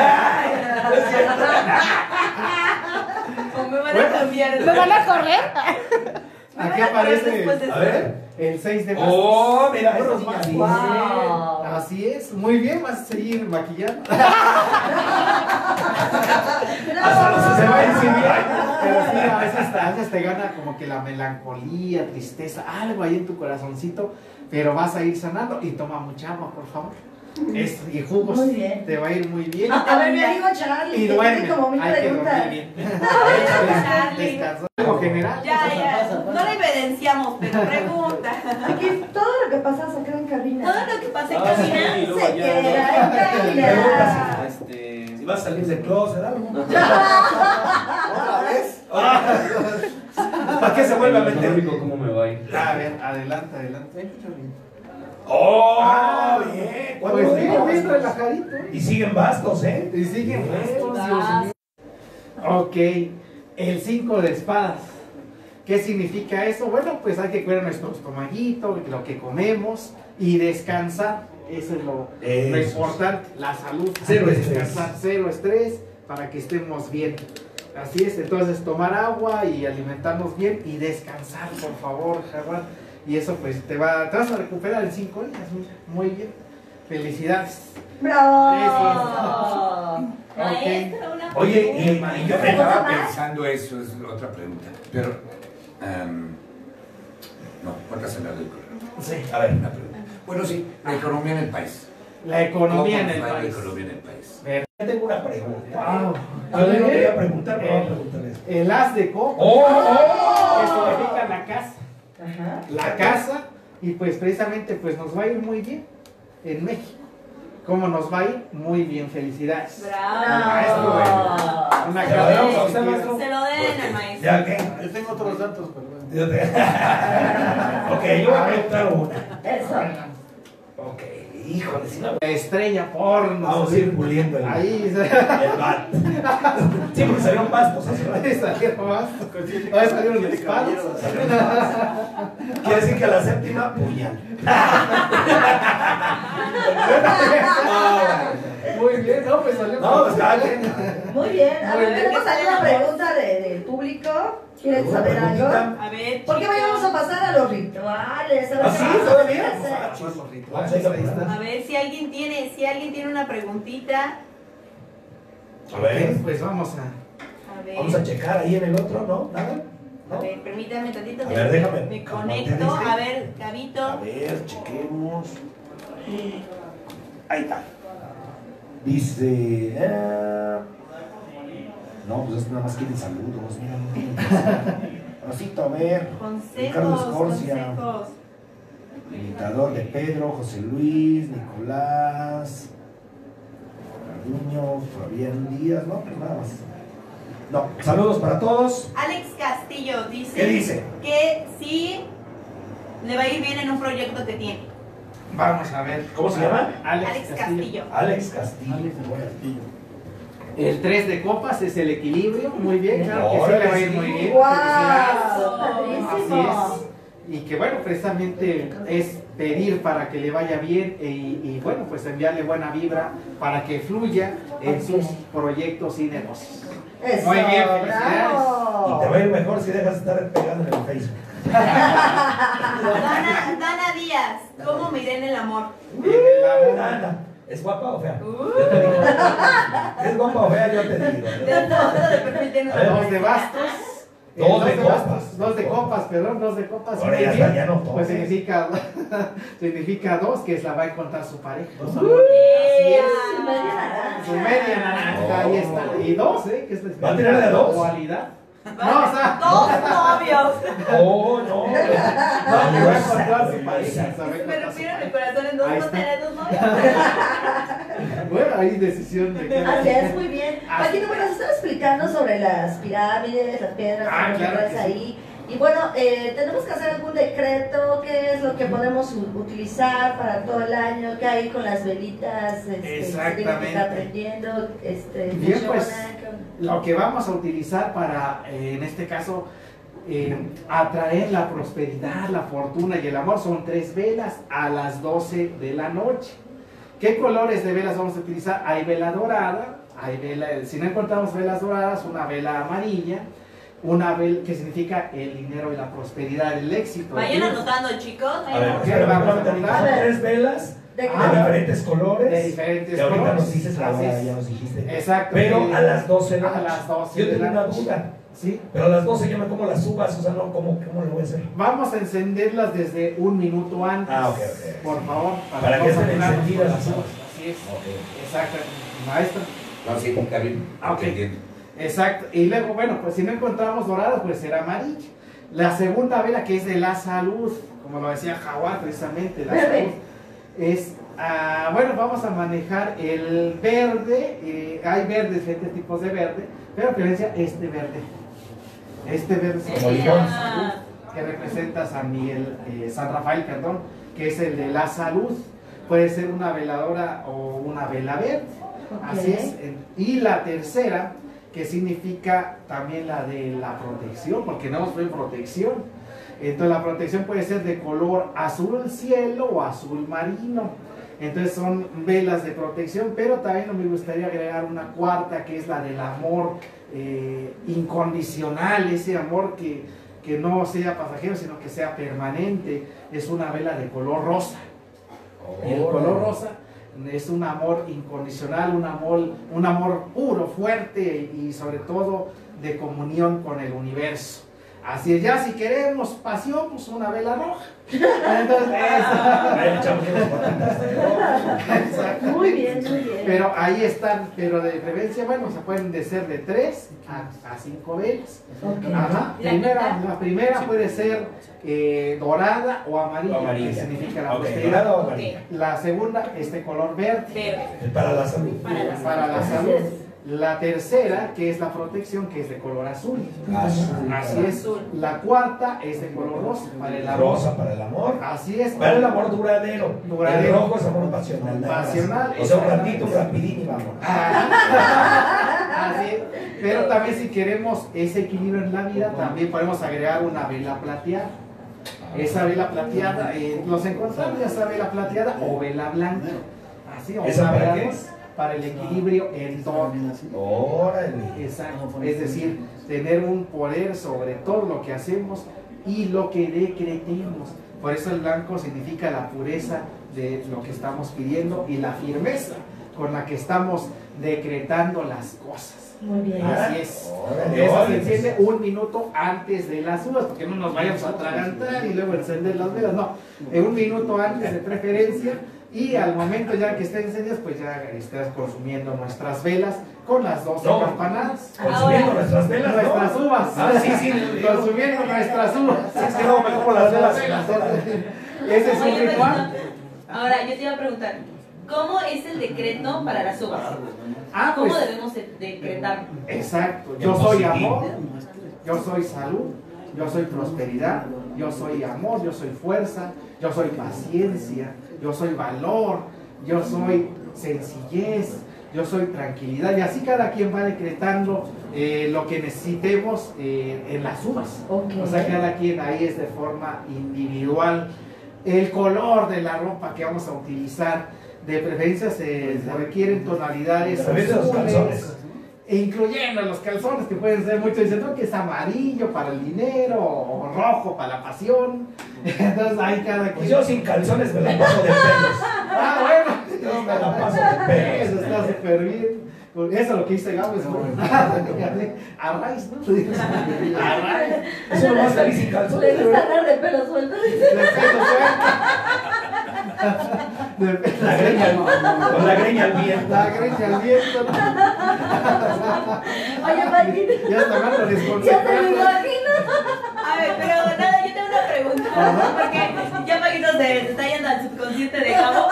O me van a cambiar. ¿Me van a correr? Aquí aparece A ver. el 6 de marzo. Oh, mira, eso sí. Así. Wow. Así es, muy bien, vas a seguir maquillando. Hasta los Se va a ir 65 bien, años. pero sí, a veces te gana como que la melancolía, tristeza, algo ahí en tu corazoncito, pero vas a ir sanando y toma mucha agua, por favor. Esto, y jugos, Muy bien. te va a ir muy bien. A ver, mi amigo Charlie, Y que duerme, tiene como mil hay que preguntas. dormir bien. Charlie. Descansar. Algo general. Ya. No le evidenciamos, pero pregunta. Aquí todo lo que pasa se queda en cabina. Todo lo que pasa en cabina Se queda en cabina. Si vas a salir del closet, algo. ¿Otra vez? ¿Para qué se vuelve a meter? Económico, ¿cómo me va a ir? A ver, adelante. ¡Oh! Bien. Pues sí, días? bien relajadito. Y siguen bastos, ¿eh? Y siguen estos, Dios mío. Ok, el 5 de espadas. ¿Qué significa eso? Bueno, pues hay que cuidar nuestro estomaguito, lo que comemos y descansar. Eso es lo importante, la salud. Cero Hay que estrés. descansar, cero estrés para que estemos bien. Así es, entonces tomar agua y alimentarnos bien y descansar, por favor, Jaguar. Y eso pues te vas a recuperar en 5 días. Muy bien. Felicidades. ¡Bravo! Maestra, una Oye, pregunta. Y yo me estaba pensando eso, es otra pregunta. Pero, no, ahorita se la doy correo. Sí, a ver. Una pregunta. Bueno, sí, la economía en el país. La economía en ¿Cómo el va la país. economía en el país? Yo tengo una pregunta. Wow. Yo no quería preguntar, pero voy a preguntar eso. El as de coco. ¡Oh! Que significa la casa. Ajá. La casa. Y pues precisamente pues nos va a ir muy bien en México. ¿Cómo nos va a ir? Muy bien, felicidades. Bravo. Una Se lo damos a usted, cara. maestro. Se lo den al maestro. ¿Ya qué? Yo tengo otros datos, pero bueno. Yo te- Ok, yo voy a preguntar una. Eso. Ok. Híjole, si no. Estrella porno. Vamos a ir puliendo el bat. Sí, porque salieron bastos hace rato. Salieron bastos. Ahora salieron disparos. Quiere decir que a la séptima, puñal. Muy bien, no, pues salió. No, pues cada quien. Muy bien, a Muy ver, bien. tenemos ahí una pregunta del público. ¿Quieren saber algo? A ver, ¿Por qué vamos a pasar a los rituales? A ver ¿Ah, qué sí? vamos a ¿Todavía? hacer. a ver si alguien tiene una preguntita. A ver, Pues vamos a. A ver. vamos a checar ahí en el otro, ¿no? ¿Nada? A ¿No? ver, permítame tantito. A ver, déjame. Me conecto. A ver, Gabito. A ver, chequemos. Ahí está. Dice. No, pues nada más quieren saludos. Mira. Rosito, a ver. Carlos Consejos, Corsia. consejos. Imitador de Pedro, José Luis, Nicolás, Carduño, Fabián Díaz, no, pues nada más. No, saludos para todos. Alex Castillo dice, ¿Qué dice? que sí le va a ir bien en un proyecto que tiene. Vamos a ver. ¿Cómo se llama? Alex Castillo. Alex Castillo. El 3 de copas es el equilibrio. Muy bien, claro que sí Órale, le va a ir sí. muy bien. ¡Wow! Así ¡Padrísimo! es. Y que bueno, precisamente es pedir para que le vaya bien y bueno, pues enviarle buena vibra para que fluya en sus proyectos y negocios. Eso, Muy bien, Y bravo. te va a ir mejor si dejas de estar pegando en el Facebook. Dana Díaz, ¿cómo me iré en el amor? Ana, ¿es guapa o fea? Yo te digo. ¿Es guapa o fea? Yo te digo. De foto de perfil tiene A ver, Dos de bastos. Dos de copas. Dos de copas, perdón, dos de copas. Ahora muy ya bien. está, ya no Pues tomes. significa dos, que la va a encontrar su pareja. Su Así media es. naranja. Su media naranja, ahí está. Y dos, que es ¿Va a tirar de dos? dualidad. No, o sea, dos novios. Oh, no. no, le va a encontrar su pareja. se va a Me encontrar su rompieron el pareja. corazón en dos, Ahí no está. tener dos novios. Bueno, hay decisión de cada Así quien. es, muy bien. Así. Paquito, bueno, nos estaba explicando sobre las pirámides, las piedras Ah, claro que que sí. ahí. Y bueno, tenemos que hacer algún decreto, qué es lo que podemos utilizar para todo el año, qué hay con las velitas, se tiene que Exactamente. estar prendiendo, Bien, funciona, pues lo que vamos a utilizar para, en este caso, atraer la prosperidad, la fortuna y el amor son 3 velas a las 12 de la noche. ¿Qué colores de velas vamos a utilizar? Hay vela dorada, hay vela, si no encontramos velas doradas, una vela amarilla, una vela que significa el dinero y la prosperidad, el éxito. Vayan anotando, chicos. A ver, Ok, espera, vamos a espérame, anotar. son 3 velas de de Ah, diferentes colores. de diferentes que ahorita colores. nos dices la Así hora, es. ya nos dijiste. Exacto. Pero a las 12 de la A noche. las 12 Yo de tengo la una noche. duda. Sí. Pero a las 12 yo me como las uvas, o sea, no, ¿cómo lo voy a hacer? Vamos a encenderlas desde un minuto antes. Ah, ok, ok. Por favor. Para no que estén saturarnos encendidas con las uvas. Así es. Ok. Exacto. Maestro. No, sí, está bien. Ah, ok. Entendiendo. Exacto. Y luego, bueno, pues si no encontramos doradas, pues será amarilla. La segunda vela, que es de la salud, como lo decía Jaguar precisamente, la Verde. salud, es, bueno, vamos a manejar el verde. Hay verdes, diferentes tipos de verde, pero preferencia este verde. Este verde es Como limón. que representa San Miguel, San Rafael, perdón, que es el de la salud. Puede ser una veladora o una vela verde. Ok. Así es. Y la tercera, que significa también la de la protección, porque no fue protección. Entonces la protección puede ser de color azul cielo o azul marino. Entonces son velas de protección, pero también me gustaría agregar una cuarta, que es la del amor incondicional, ese amor que no sea pasajero, sino que sea permanente. Es una vela de color rosa. Y el color rosa es un amor incondicional, un amor puro, fuerte y sobre todo de comunión con el universo. Así es, ya si queremos pasión, pues una vela roja. Entonces, Ahí echamos unas gotitas de rojo. exacto. Muy bien, muy bien. Pero ahí están, pero de preferencia, bueno, se pueden de ser de 3 a 5 velas. Ok. Ajá. La primera puede ser dorada o amarilla, Amarilla. que significa la Ok, prosperidad. dorada o amarilla. La segunda, color verde. Verde. Para la salud. Para la Para la Así salud. es. La tercera, que es la protección, que es de color azul. Así es. La cuarta es de color rosa, para el amor. Rosa para el amor. Así es. Para el amor duradero. Duradero. El rojo es amor pasional. Pasional. O sea, un ratito, un rapidín y vamos. Así es. Pero también si queremos ese equilibrio en la vida, también podemos agregar una vela plateada. Esa vela plateada, los encontramos ya esa vela plateada o vela blanca. Así, o ¿Esa para qué? Para el equilibrio en todo. Órale. Exacto. Es decir, tener un poder sobre todo lo que hacemos y lo que decretemos. Por eso el blanco significa la pureza de lo que estamos pidiendo y la firmeza con la que estamos decretando las cosas. Muy bien. Así es. Órale, Eso se órale. enciende un minuto antes de las uvas, porque no nos vayamos a atragantar y luego encender las velas. No, un minuto antes de preferencia. Y al momento ya que estén encendidas, pues ya estás consumiendo nuestras velas con las 12 campanadas. Consumiendo nuestras velas, ¿no? Nuestras uvas. Ah, sí, sí. Consumiendo nuestras uvas. Es que luego me como las velas. Ese es un Oye, ritual. ahora yo te iba a preguntar, ¿cómo es el decreto para las uvas? Ah, ¿Cómo pues, debemos decretar? exacto. Yo soy amor, yo soy salud, yo soy prosperidad, yo soy amor, yo soy fuerza, yo soy paciencia, yo soy valor, yo soy sencillez, yo soy tranquilidad. Y así cada quien va decretando lo que necesitemos en las uvas. Okay. O sea, cada quien ahí es de forma individual. El color de la ropa que vamos a utilizar, de preferencia se requieren tonalidades A veces los azules, calzones. incluyendo los calzones, que pueden ser muchos, dicen no, que es amarillo para el dinero o rojo para la pasión. Entonces ahí cada quien. Pues yo sin calzones me la paso de pelos. Ah, bueno. Yo me la paso de pelos. Eso está súper bien. Eso es lo que dice Gabo, es bueno. A raíz, ¿no? A raíz. Eso no va a salir sin Le calzones. gusta andar de pelo suelto. La greña, con la greña al viento. La greña al viento. Oye, Paquito, Ya está mal ya te lo desconcertando. imagino. A ver, pero nada, yo tengo una pregunta, porque ya Paquito se está yendo al subconsciente de Gabo.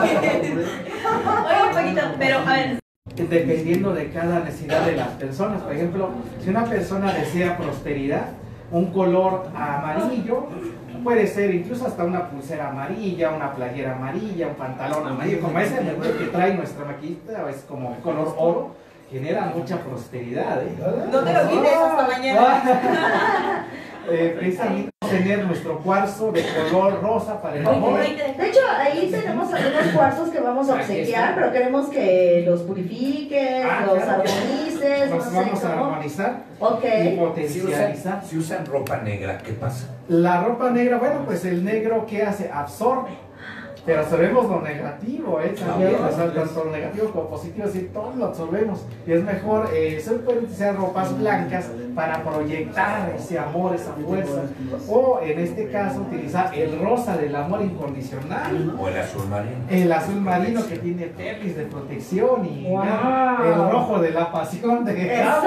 Oye, Paquito, pero a ver, Dependiendo de cada necesidad de las personas. Por ejemplo, si una persona desea prosperidad, un color amarillo, puede ser incluso hasta una pulsera amarilla, una playera amarilla, un pantalón amarillo, como ese que trae nuestra maquita, es como color oro, genera mucha prosperidad. no te lo quites hasta mañana. Precisamente tener nuestro cuarzo de color rosa para el amor. De hecho, ahí tenemos algunos cuarzos que vamos a obsequiar, pero queremos que los purifiques, los claro. armonices, Nos no sé vamos a cómo. armonizar Ok. y potencializar. Si usan ropa negra, ¿qué pasa? La ropa negra, bueno, pues el negro, ¿qué hace? Absorbe. Pero absorbemos lo negativo, también, o sea, tanto lo negativo como positivo, así todo lo absorbemos. Y es mejor, se pueden utilizar ropas blancas para proyectar ese amor, esa fuerza. O en este caso, utilizar el rosa del amor incondicional. O el azul marino. El azul marino que tiene perlis de protección y Wow. el rojo de la pasión de Eso.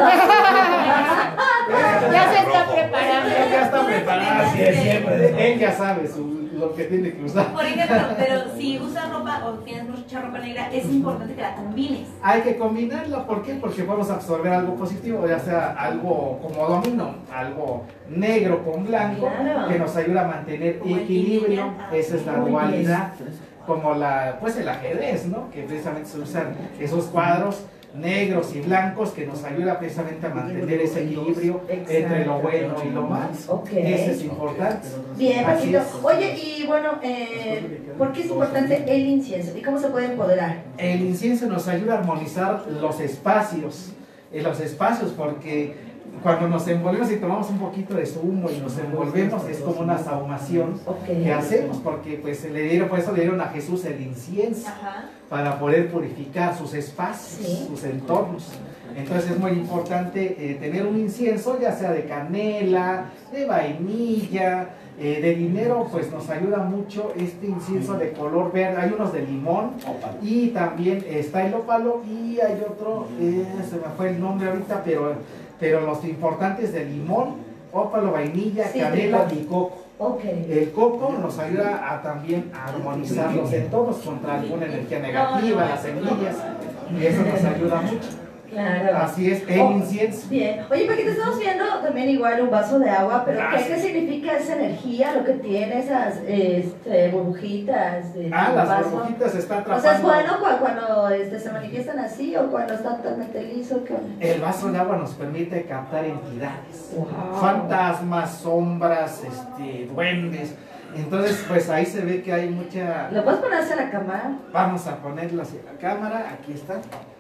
Ya se está preparando. Él ya está preparado, Así es siempre. él ya sabe lo que tiene que usar. Por ejemplo, pero si usas ropa o tienes mucha ropa negra, es importante que la combines. Hay que combinarla, ¿por qué? Porque vamos a absorber algo positivo, ya sea algo como domino, algo negro con blanco, Claro. que nos ayuda a mantener Como equilibrio. equilibrio. Esa es la Muy dualidad, como pues el ajedrez, ¿no? Que precisamente se usan esos cuadros negros y blancos que nos ayuda precisamente a mantener ese equilibrio entre lo bueno y lo malo. Ok. Eso es importante. Bien, Así Paquito. es. Oye, y bueno, ¿por qué es importante el incienso? ¿Y cómo se puede empoderar? El incienso nos ayuda a armonizar los espacios, porque cuando nos envolvemos y tomamos un poquito de su humo y nos envolvemos, es como una sahumación que hacemos, porque pues por eso le dieron a Jesús el incienso, Ajá. para poder purificar sus espacios, Sí. sus entornos. Entonces es muy importante tener un incienso, ya sea de canela, de vainilla, de dinero, pues nos ayuda mucho este incienso de color verde. Hay unos de limón y también está el ópalo y hay otro, se me fue el nombre ahorita, pero los importantes de limón, ópalo, vainilla, Sí, canela sí. y coco. Ok. El coco nos ayuda también a armonizar los entornos contra alguna energía negativa, las semillas, y eso nos ayuda mucho. Claro. Así es, el incienso. Bien. Oye, Paquita, estamos viendo también igual un vaso de agua, pero ¿qué significa esa energía, lo que tiene esas burbujitas? Las vaso? burbujitas están atrapando. O sea, ¿es bueno cuando se manifiestan así o cuando están totalmente lisos? El vaso de agua nos permite captar entidades, Wow. fantasmas, sombras, duendes. Entonces, pues ahí se ve que hay mucha... ¿Lo puedes poner hacia la cámara? Vamos a ponerlo hacia la cámara, aquí está.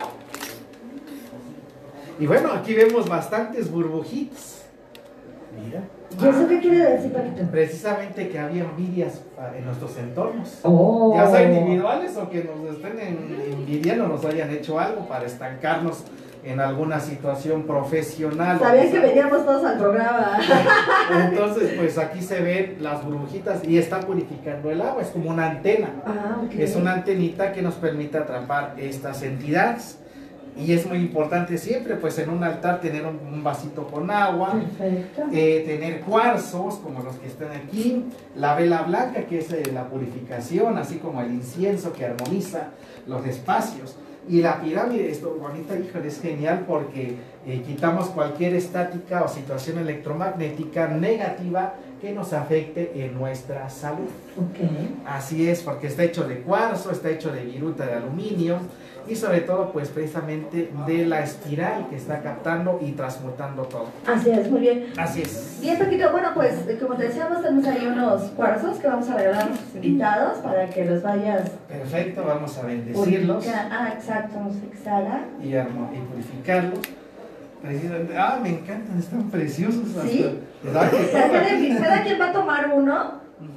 Y bueno, aquí vemos bastantes burbujitas. Mira. ¿Y eso qué quiere decir, Paquito? Precisamente que había envidias en nuestros entornos. Oh. Ya sea individuales o que nos estén envidiando, nos hayan hecho algo para estancarnos en alguna situación profesional. Sabían que veníamos todos al programa. Entonces, pues aquí se ven las burbujitas y está purificando el agua, es como una antena. Okay. Es una antenita que nos permite atrapar estas entidades. Y es muy importante siempre, pues en un altar tener un vasito con agua. Perfecto. Tener cuarzos como los que están aquí, la vela blanca que es la purificación, así como el incienso que armoniza los espacios. Y la pirámide, esto bonita, híjole, es genial porque quitamos cualquier estática o situación electromagnética negativa que nos afecte en nuestra salud. Okay. Así es, porque está hecho de cuarzo, está hecho de viruta de aluminio y sobre todo pues precisamente de la espiral que está captando y transmutando todo. Así es, muy bien. Así es. Bien, Paquito, bueno, pues como te decíamos, tenemos ahí unos cuarzos que vamos a regalar a nuestros invitados para que los vayas Perfecto, vamos a bendecirlos exacto, vamos a exhalar. y purificarlos. Precisamente, me encantan, están preciosos. ¿Sí? ¿Verdad que Cada quien va a tomar uno.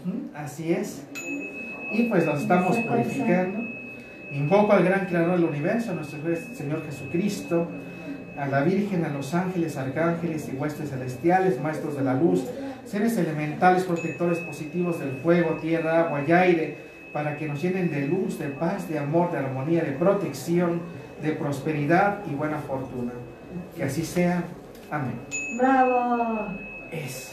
Así es. Y pues nos estamos purificando. Invoco al gran creador del universo, nuestro Señor Jesucristo, a la Virgen, a los ángeles, arcángeles y huestes celestiales, maestros de la luz, seres elementales, protectores positivos del fuego, tierra, agua y aire, para que nos llenen de luz, de paz, de amor, de armonía, de protección, de prosperidad y buena fortuna. Que así sea. Amén. ¡Bravo! Eso.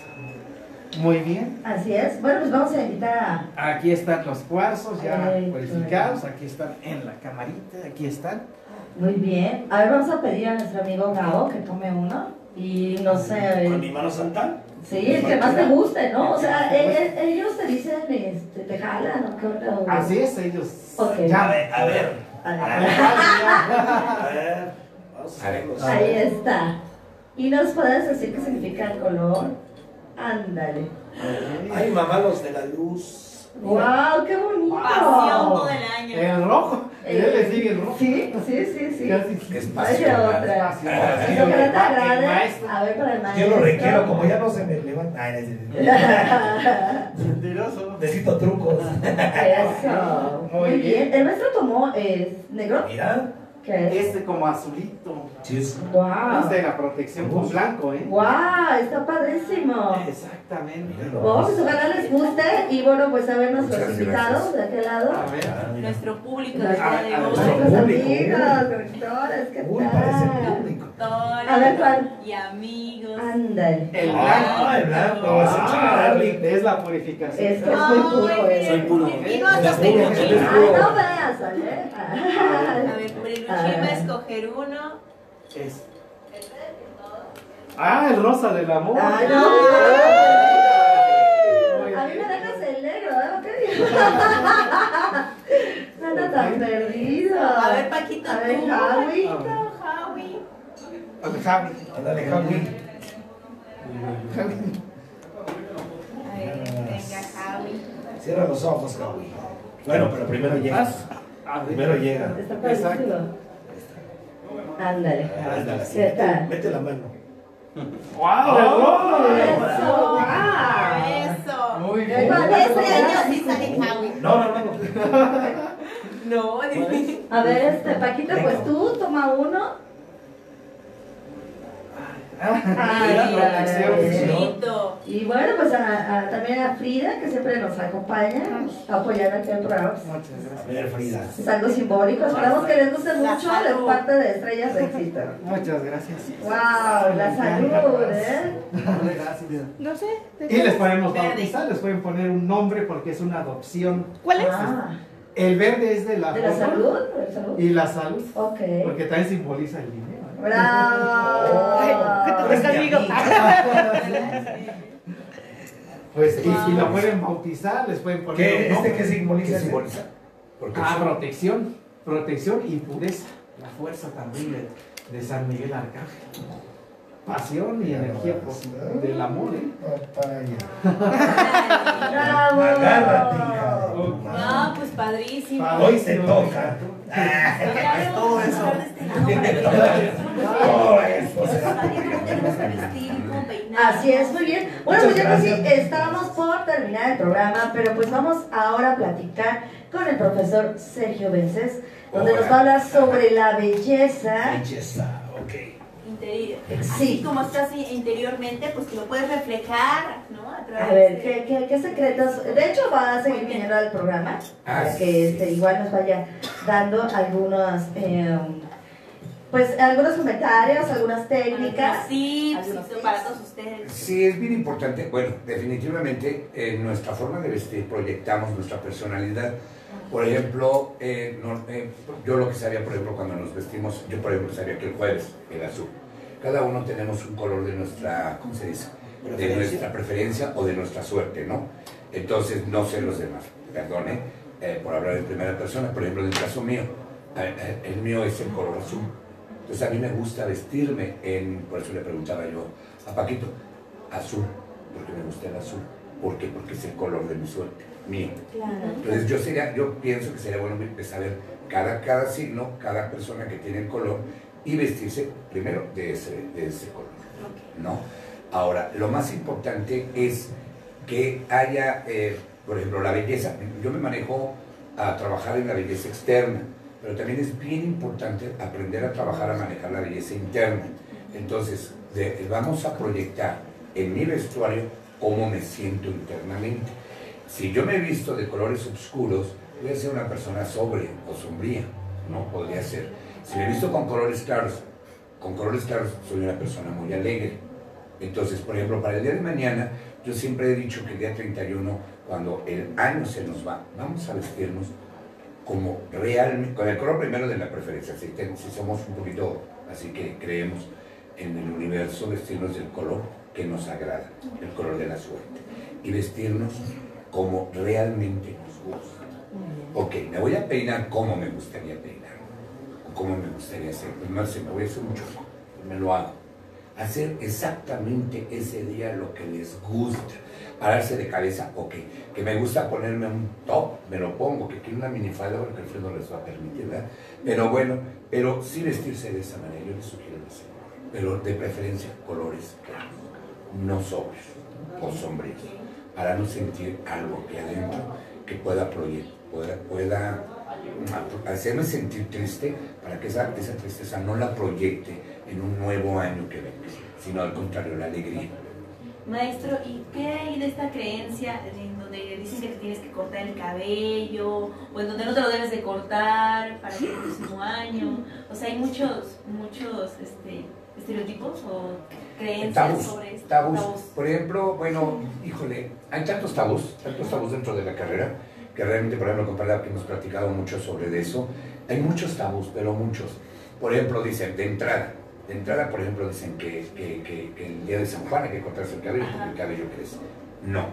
Muy bien. Así es. Bueno, pues vamos a invitar a... Aquí están los cuarzos ya purificados, aquí están en la camarita, aquí están. Muy bien. A ver, vamos a pedir a nuestro amigo Gabo que tome uno. Y no sé... ¿Con mi mano santa? Sí, el que más te guste, ¿no? O sea, ellos te dicen, te jalan, ¿no? ¿Qué onda? Así es, ellos. Okay. Ya, A ver. Ahí está. ¿Y nos puedes decir qué significa el color? Ándale. Ay, mamá, los de la luz. ¡Wow! ¡Qué bonito! Pasión todo el año. El rojo. Él le sigue el rojo. Sí. Es Vaya otra. Así Eso que no te agrade. El maestro. A ver, para el maestro. Yo lo requiero, como ya no se me levanta. Mentiroso. Necesito trucos. Eso. Muy bien. El maestro tomó negro. Mira. ¿Qué es? Como azulito. Chis. ¡Wow! Es de la protección con blanco, ¿eh? ¡Wow! Está padrísimo. Exactamente. Bueno, pues ojalá les guste. Y bueno, pues a ver nuestros Muchas invitados de aquel lado. A ver. Nuestro público del día de Nuestros hoy. público. amigos, conectores, ¿qué Uy, parece tal? público. A ver, ¿cuál? Y amigos. Ándale. El blanco. El blanco, ese Charlie. Es la purificación. Es que es muy puro eso. Soy puro. Y no hasta Es puro. peluchín. Ay, no veas, ¿vale? A ver, peluchín va a escoger uno. Es. El rosa del amor. Ay, no. Muy A mí me bien. dejas el negro, ¿eh? ¿Ok? No anda tan perdido. A ver, Paquito, A ver, tú. Javi. Javi. Javi. Ándale, Javi. A ver, venga, Javi. Cierra los ojos, Javi. Bueno, pero primero llega. Primero llega. Está parecido. Ándale. Ándale. ¿Qué tal? Mete la mano. ¡Wow! El rojo. Eso, wow. Eso. Muy bien. Este año sí sale Javi. No. No, A ver, Paquito, pues tú toma uno. La protección. bonito. Y bueno, pues también a Frida, que siempre nos acompaña, apoyando aquí el programa. Muchas gracias. A ver, Frida. Es algo simbólico. Esperamos que les guste mucho de parte de Estrellas de Éxito. Muchas gracias. ¡Wow! La salud, ¿eh? Gracias. No sé. Y les podemos Verde. bautizar, les pueden poner un nombre porque es una adopción. ¿Cuál es? El verde es de la, ¿De la salud? Y la salud. Ok. Porque también simboliza el dinero. ¡Bravo! ¿Qué te ves conmigo? Pues, y lo pueden bautizar, les pueden poner un nombre. ¿Qué simboliza? ¿Qué simboliza? Protección. Protección y pureza. La fuerza también de San Miguel Arcángel. Pasión y energía del amor, ¿eh? ¡Bravo! Agárrate, hija. No, pues padrísimo. Hoy se toca. Todo eso. Todo eso se da. Así es, muy bien. Bueno, pues ya casi estábamos por terminar el programa, pero pues vamos ahora a platicar con el profesor Sergio Vences, donde nos va a hablar sobre la belleza. Belleza, ok. Interior. Sí. Así como estás interiormente, pues que lo puedes reflejar, ¿no? A ver, ¿qué secretos? De hecho, va a seguir viniendo al programa para que igual nos vaya dando algunos, pues algunos comentarios, algunas técnicas. Sí, para todos ustedes. Sí, es bien importante. Bueno, definitivamente en nuestra forma de vestir proyectamos nuestra personalidad. Por ejemplo, yo lo que sabía, por ejemplo, cuando nos vestimos, yo por ejemplo sabía que el jueves era azul. Cada uno tenemos un color de nuestra, ¿cómo se dice? De nuestra preferencia o de nuestra suerte, ¿no? Entonces, no sé los demás, perdone, por hablar en primera persona, por ejemplo, en el caso mío, el mío es el color azul. Entonces, a mí me gusta vestirme por eso le preguntaba yo a Paquito, azul, porque me gusta el azul. ¿Por qué? Porque es el color de mi suerte, mío. Claro. Entonces, yo pienso que sería bueno saber cada signo, cada persona que tiene el color, y vestirse primero de ese color, ¿no? Ahora, lo más importante es que haya, por ejemplo, la belleza. Yo me manejo a trabajar en la belleza externa, pero también es bien importante aprender a trabajar a manejar la belleza interna. Entonces, vamos a proyectar en mi vestuario cómo me siento internamente. Si yo me he visto de colores oscuros, voy a ser una persona sobria o sombría, ¿no? Podría ser. Si me he visto con colores claros soy una persona muy alegre. Entonces, por ejemplo, para el día de mañana, yo siempre he dicho que el día 31, cuando el año se nos va, vamos a vestirnos como realmente, con el color primero de la preferencia. Si somos un poquito, así que creemos en el universo, vestirnos del color que nos agrada, el color de la suerte. Y vestirnos como realmente nos gusta. Ok, me voy a peinar como me gustaría peinar. ¿Cómo me gustaría hacer? Pues no sé, me voy a hacer un choco, me lo hago. Hacer exactamente ese día lo que les gusta. Pararse de cabeza, ok. Que me gusta ponerme un top, me lo pongo. Que quiero una minifalda porque el frío no les va a permitir, ¿verdad? Pero bueno, pero sí vestirse de esa manera, yo les sugiero eso. Pero de preferencia colores claros, no sobrios o sombríos, para no sentir algo que adentro que pueda hacerme sentir triste, para que esa tristeza no la proyecte en un nuevo año que venga, sino al contrario, la alegría. Maestro, ¿y qué hay de esta creencia en donde dicen que te tienes que cortar el cabello, o en donde no te lo debes de cortar para el próximo año? O sea, hay muchos estereotipos o creencias sobre esto. Tabús. Por ejemplo, bueno, híjole, hay tantos tabús dentro de la carrera, que realmente, por ejemplo, comparado que hemos platicado mucho sobre eso, hay muchos tabús, pero muchos. Por ejemplo, dicen, de entrada, por ejemplo, dicen que el día de San Juan hay que cortarse el cabello porque el cabello crece. No.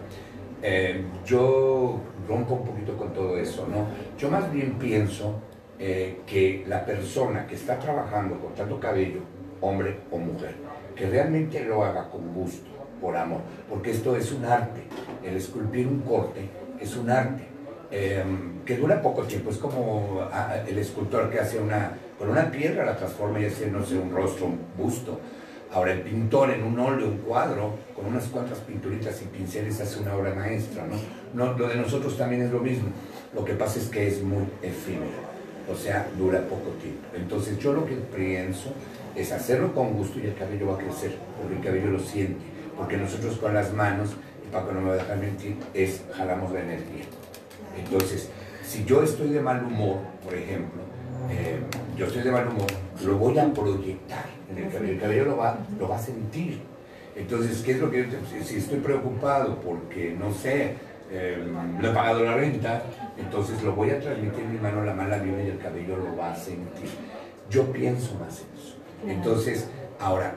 Yo rompo un poquito con todo eso, ¿no? Yo más bien pienso que la persona que está trabajando cortando cabello, hombre o mujer, que realmente lo haga con gusto, por amor, porque esto es un arte. El esculpir un corte es un arte. Que dura poco tiempo, es como el escultor que hace con una piedra la transforma y hace, no sé, un rostro, un busto. Ahora el pintor en un óleo, un cuadro, con unas cuantas pinturitas y pinceles hace una obra maestra, ¿no? Lo de nosotros también es lo mismo, lo que pasa es que es muy efímero, o sea, dura poco tiempo. Entonces yo lo que pienso es hacerlo con gusto y el cabello va a crecer, porque el cabello lo siente, porque nosotros con las manos, y Paco no me va a dejar mentir, jalamos la energía. Entonces, si yo estoy de mal humor, por ejemplo, lo voy a proyectar en el cabello lo va a sentir. Entonces, ¿qué es lo que si estoy preocupado porque, no sé, no he pagado la renta, entonces lo voy a transmitir en mi mano, la mala vibra y el cabello lo va a sentir. Yo pienso más en eso. Entonces, ahora,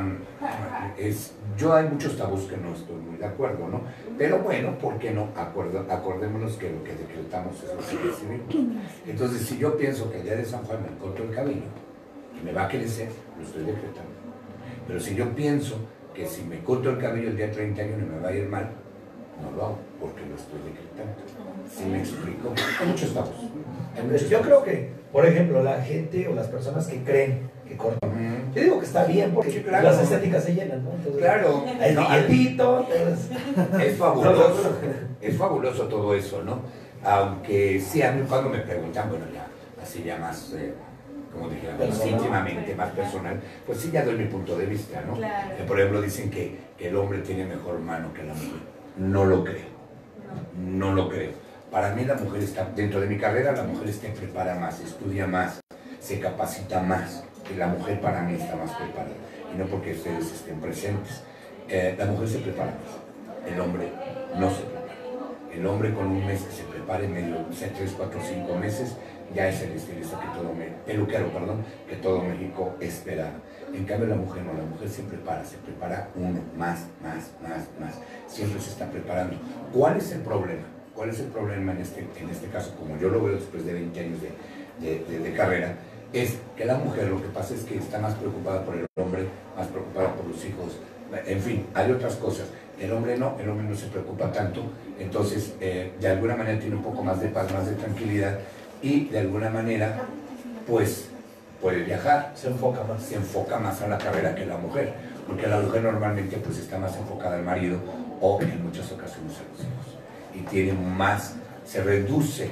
yo hay muchos tabús que no estoy muy de acuerdo, ¿no? Pero bueno, ¿por qué no? Acordémonos que lo que decretamos es lo que recibimos. Entonces, si yo pienso que el día de San Juan me corto el cabello y me va a crecer, lo estoy decretando. Pero si yo pienso que si me corto el cabello el día 31 y me va a ir mal, no lo hago, porque lo estoy decretando. ¿Sí me explico? Hay muchos tabús. Yo creo que, por ejemplo, la gente o las personas que creen que cortan, yo digo que está bien, porque sí, claro, las estéticas se llenan, ¿no? Entonces, claro. El billetito, es fabuloso. Es fabuloso todo eso, ¿no? Aunque sí, a mí cuando me preguntan, bueno, ya, así ya más, como dijéramos, íntimamente, más personal, pues sí, ya doy mi punto de vista, ¿no? Claro. Por ejemplo, dicen que el hombre tiene mejor mano que la mujer. No lo creo. No lo creo. Para mí la mujer está, dentro de mi carrera, la mujer se prepara más, estudia más, se capacita más. Y la mujer para mí está más preparada. Y no porque ustedes estén presentes. La mujer se prepara más. El hombre no se prepara. El hombre con un mes que se prepare, medio, 3, 4, 5 meses, ya es el estilista peluquero, que todo México espera. En cambio la mujer no, la mujer se prepara uno, más. Siempre se está preparando. ¿Cuál es el problema? ¿Cuál es el problema en este caso, como yo lo veo después de 20 años de carrera? Es que la mujer lo que pasa es que está más preocupada por el hombre, más preocupada por los hijos, en fin, hay otras cosas. El hombre no se preocupa tanto, entonces de alguna manera tiene un poco más de paz, más de tranquilidad y de alguna manera pues puede viajar. Se enfoca más a la carrera que la mujer, porque la mujer normalmente pues está más enfocada al marido o en muchas ocasiones a los hijos y tiene más, se reduce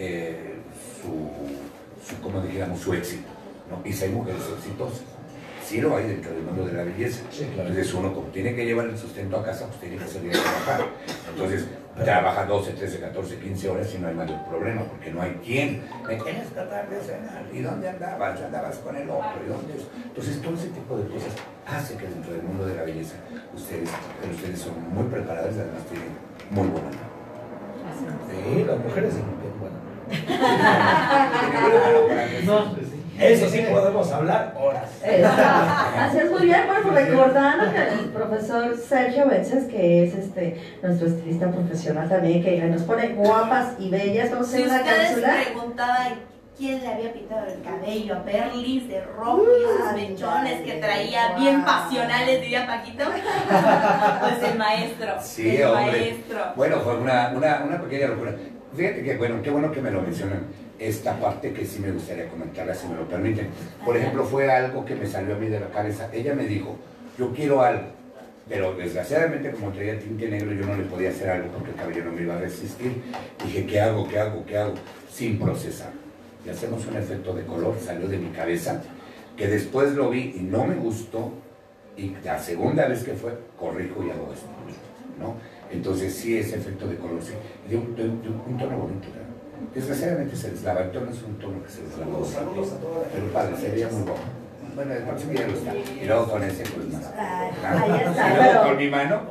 como dijéramos, su éxito, ¿no? Y si hay mujeres exitosas, sí lo hay dentro del mundo de la belleza. Sí, claro. Entonces uno, como tiene que llevar el sustento a casa, pues tiene que salir a trabajar. Entonces trabaja 12, 13, 14, 15 horas y no hay mayor problema, porque no hay quien. Me tienes que tratar de cenar. ¿Y dónde andabas? Andabas con el otro. ¿Y dónde es? Entonces todo ese tipo de cosas hace que dentro del mundo de la belleza ustedes son muy preparadas y además tienen muy buena mano. Sí, las mujeres sí, bueno. Eso sí podemos hablar horas. Así es, muy bien. Bueno, pues recordando que el profesor Sergio Vences, que es nuestro estilista profesional también, que nos pone guapas y bellas. Vamos a hacer una cápsula. Si ustedes preguntaban quién le había pintado el cabello a Perlis de rojo y esos mechones que traía bien pasionales, diría Paquito, pues el maestro. Sí, el hombre. Maestro. Bueno, fue una pequeña locura. Fíjate que, bueno, qué bueno que me lo mencionan. Esta parte que sí me gustaría comentarla, si me lo permiten. Por ejemplo, fue algo que me salió a mí de la cabeza. Ella me dijo, yo quiero algo, pero desgraciadamente como traía tinte negro yo no le podía hacer algo porque el cabello no me iba a resistir. Dije, ¿qué hago? Sin procesar. Le hacemos un efecto de color, salió de mi cabeza, que después lo vi y no me gustó, y la segunda vez que fue, corrijo y hago esto, ¿no? Entonces sí, ese efecto de color, sí, de un tono bonito, ¿no? Desgraciadamente se deslava, el tono es un tono que se deslava. Saludos a todos. Pero padre, sería muy bueno. Bueno, el próximo día lo está. Y luego con ese, pues más. Ahí está. Y luego con mi mano.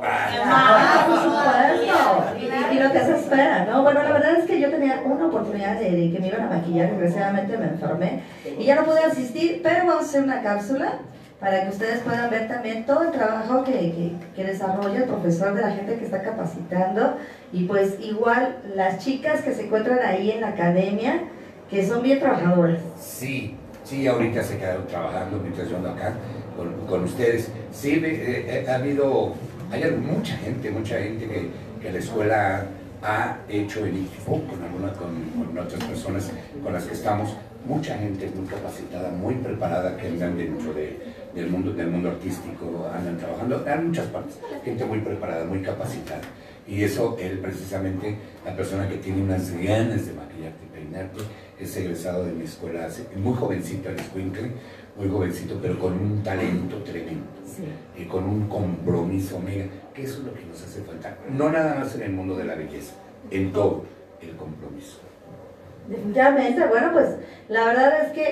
Por supuesto. Y lo que se espera, ¿no? Bueno, la verdad es que yo tenía una oportunidad de que me iban a maquillar, desgraciadamente me enfermé y ya no pude asistir, pero vamos a hacer una cápsula para que ustedes puedan ver también todo el trabajo que desarrolla el profesor, de la gente que está capacitando, y pues igual las chicas que se encuentran ahí en la academia, que son bien trabajadoras. Sí, ahorita se quedaron trabajando mientras yo ando acá con ustedes. Sí, hay mucha gente que la escuela ha hecho en equipo con otras personas con las que estamos. Mucha gente muy capacitada, muy preparada, que andan dentro del mundo artístico, andan trabajando en muchas partes. Gente muy preparada, muy capacitada. Y eso, él precisamente, la persona que tiene unas ganas de maquillarte y peinarte, es egresado de mi escuela, muy jovencito, el escuincle, muy jovencito, pero con un talento tremendo. Sí. Y con un compromiso mega, que eso es lo que nos hace falta. No nada más en el mundo de la belleza, en todo el compromiso. Definitivamente, bueno, pues la verdad es que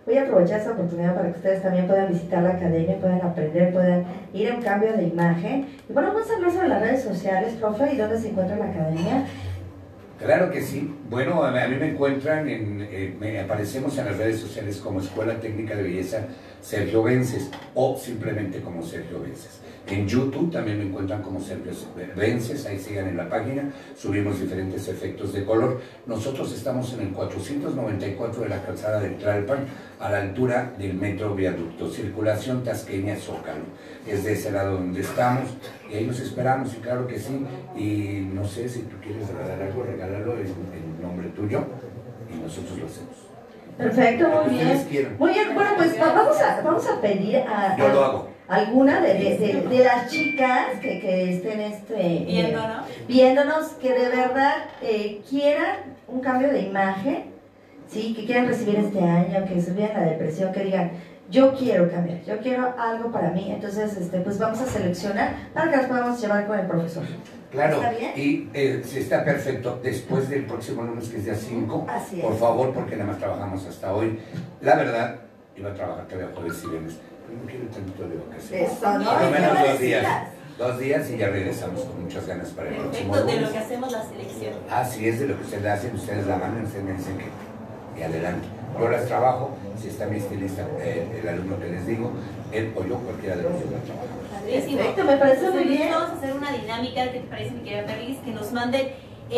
voy a aprovechar esta oportunidad para que ustedes también puedan visitar la academia, puedan aprender, puedan ir a un cambio de imagen. Y bueno, vamos a hablar sobre las redes sociales, profe, y dónde se encuentra la academia. Claro que sí. Bueno, a mí me encuentran, aparecemos en las redes sociales como Escuela Técnica de Belleza Sergio Vences o simplemente como Sergio Vences. En YouTube también me encuentran como Sergio Vences, ahí sigan en la página, subimos diferentes efectos de color. Nosotros estamos en el 494 de la calzada de Tlalpan, a la altura del Metro Viaducto, circulación Tasqueña Zócalo. Es de ese lado donde estamos y ahí nos esperamos, y claro que sí. Y no sé si tú quieres regalar algo, regálalo en nombre tuyo y nosotros lo hacemos. Perfecto, muy bien. Muy bien, bueno, pues vamos a pedir a... Yo lo hago. Alguna de las chicas que estén viéndonos, que de verdad quieran un cambio de imagen, ¿sí? Que quieran recibir este año, que se vean la depresión, que digan, yo quiero cambiar, yo quiero algo para mí. Entonces, pues vamos a seleccionar para que las podamos llevar con el profesor. Claro, ¿Está bien? y si está perfecto, después del próximo lunes, que es día 5, por favor, porque nada más trabajamos hasta hoy. La verdad, iba a trabajar todavía jueves y viernes, pero no quiero tanto de vacaciones. Eso, ¿no? Por lo menos 2 días. 2 días y ya regresamos con muchas ganas para el próximo lunes. De lo que hacemos la selección. Así es, de lo que ustedes hacen, ustedes la mandan, ustedes me dicen que adelante. Yo las trabajo, si está mi estilista, el alumno que les digo, él o yo, cualquiera de los dos la trabajamos. Perfecto, me parece muy bien. Vamos a hacer una dinámica, ¿qué te parece, mi querida Perlis? Que nos manden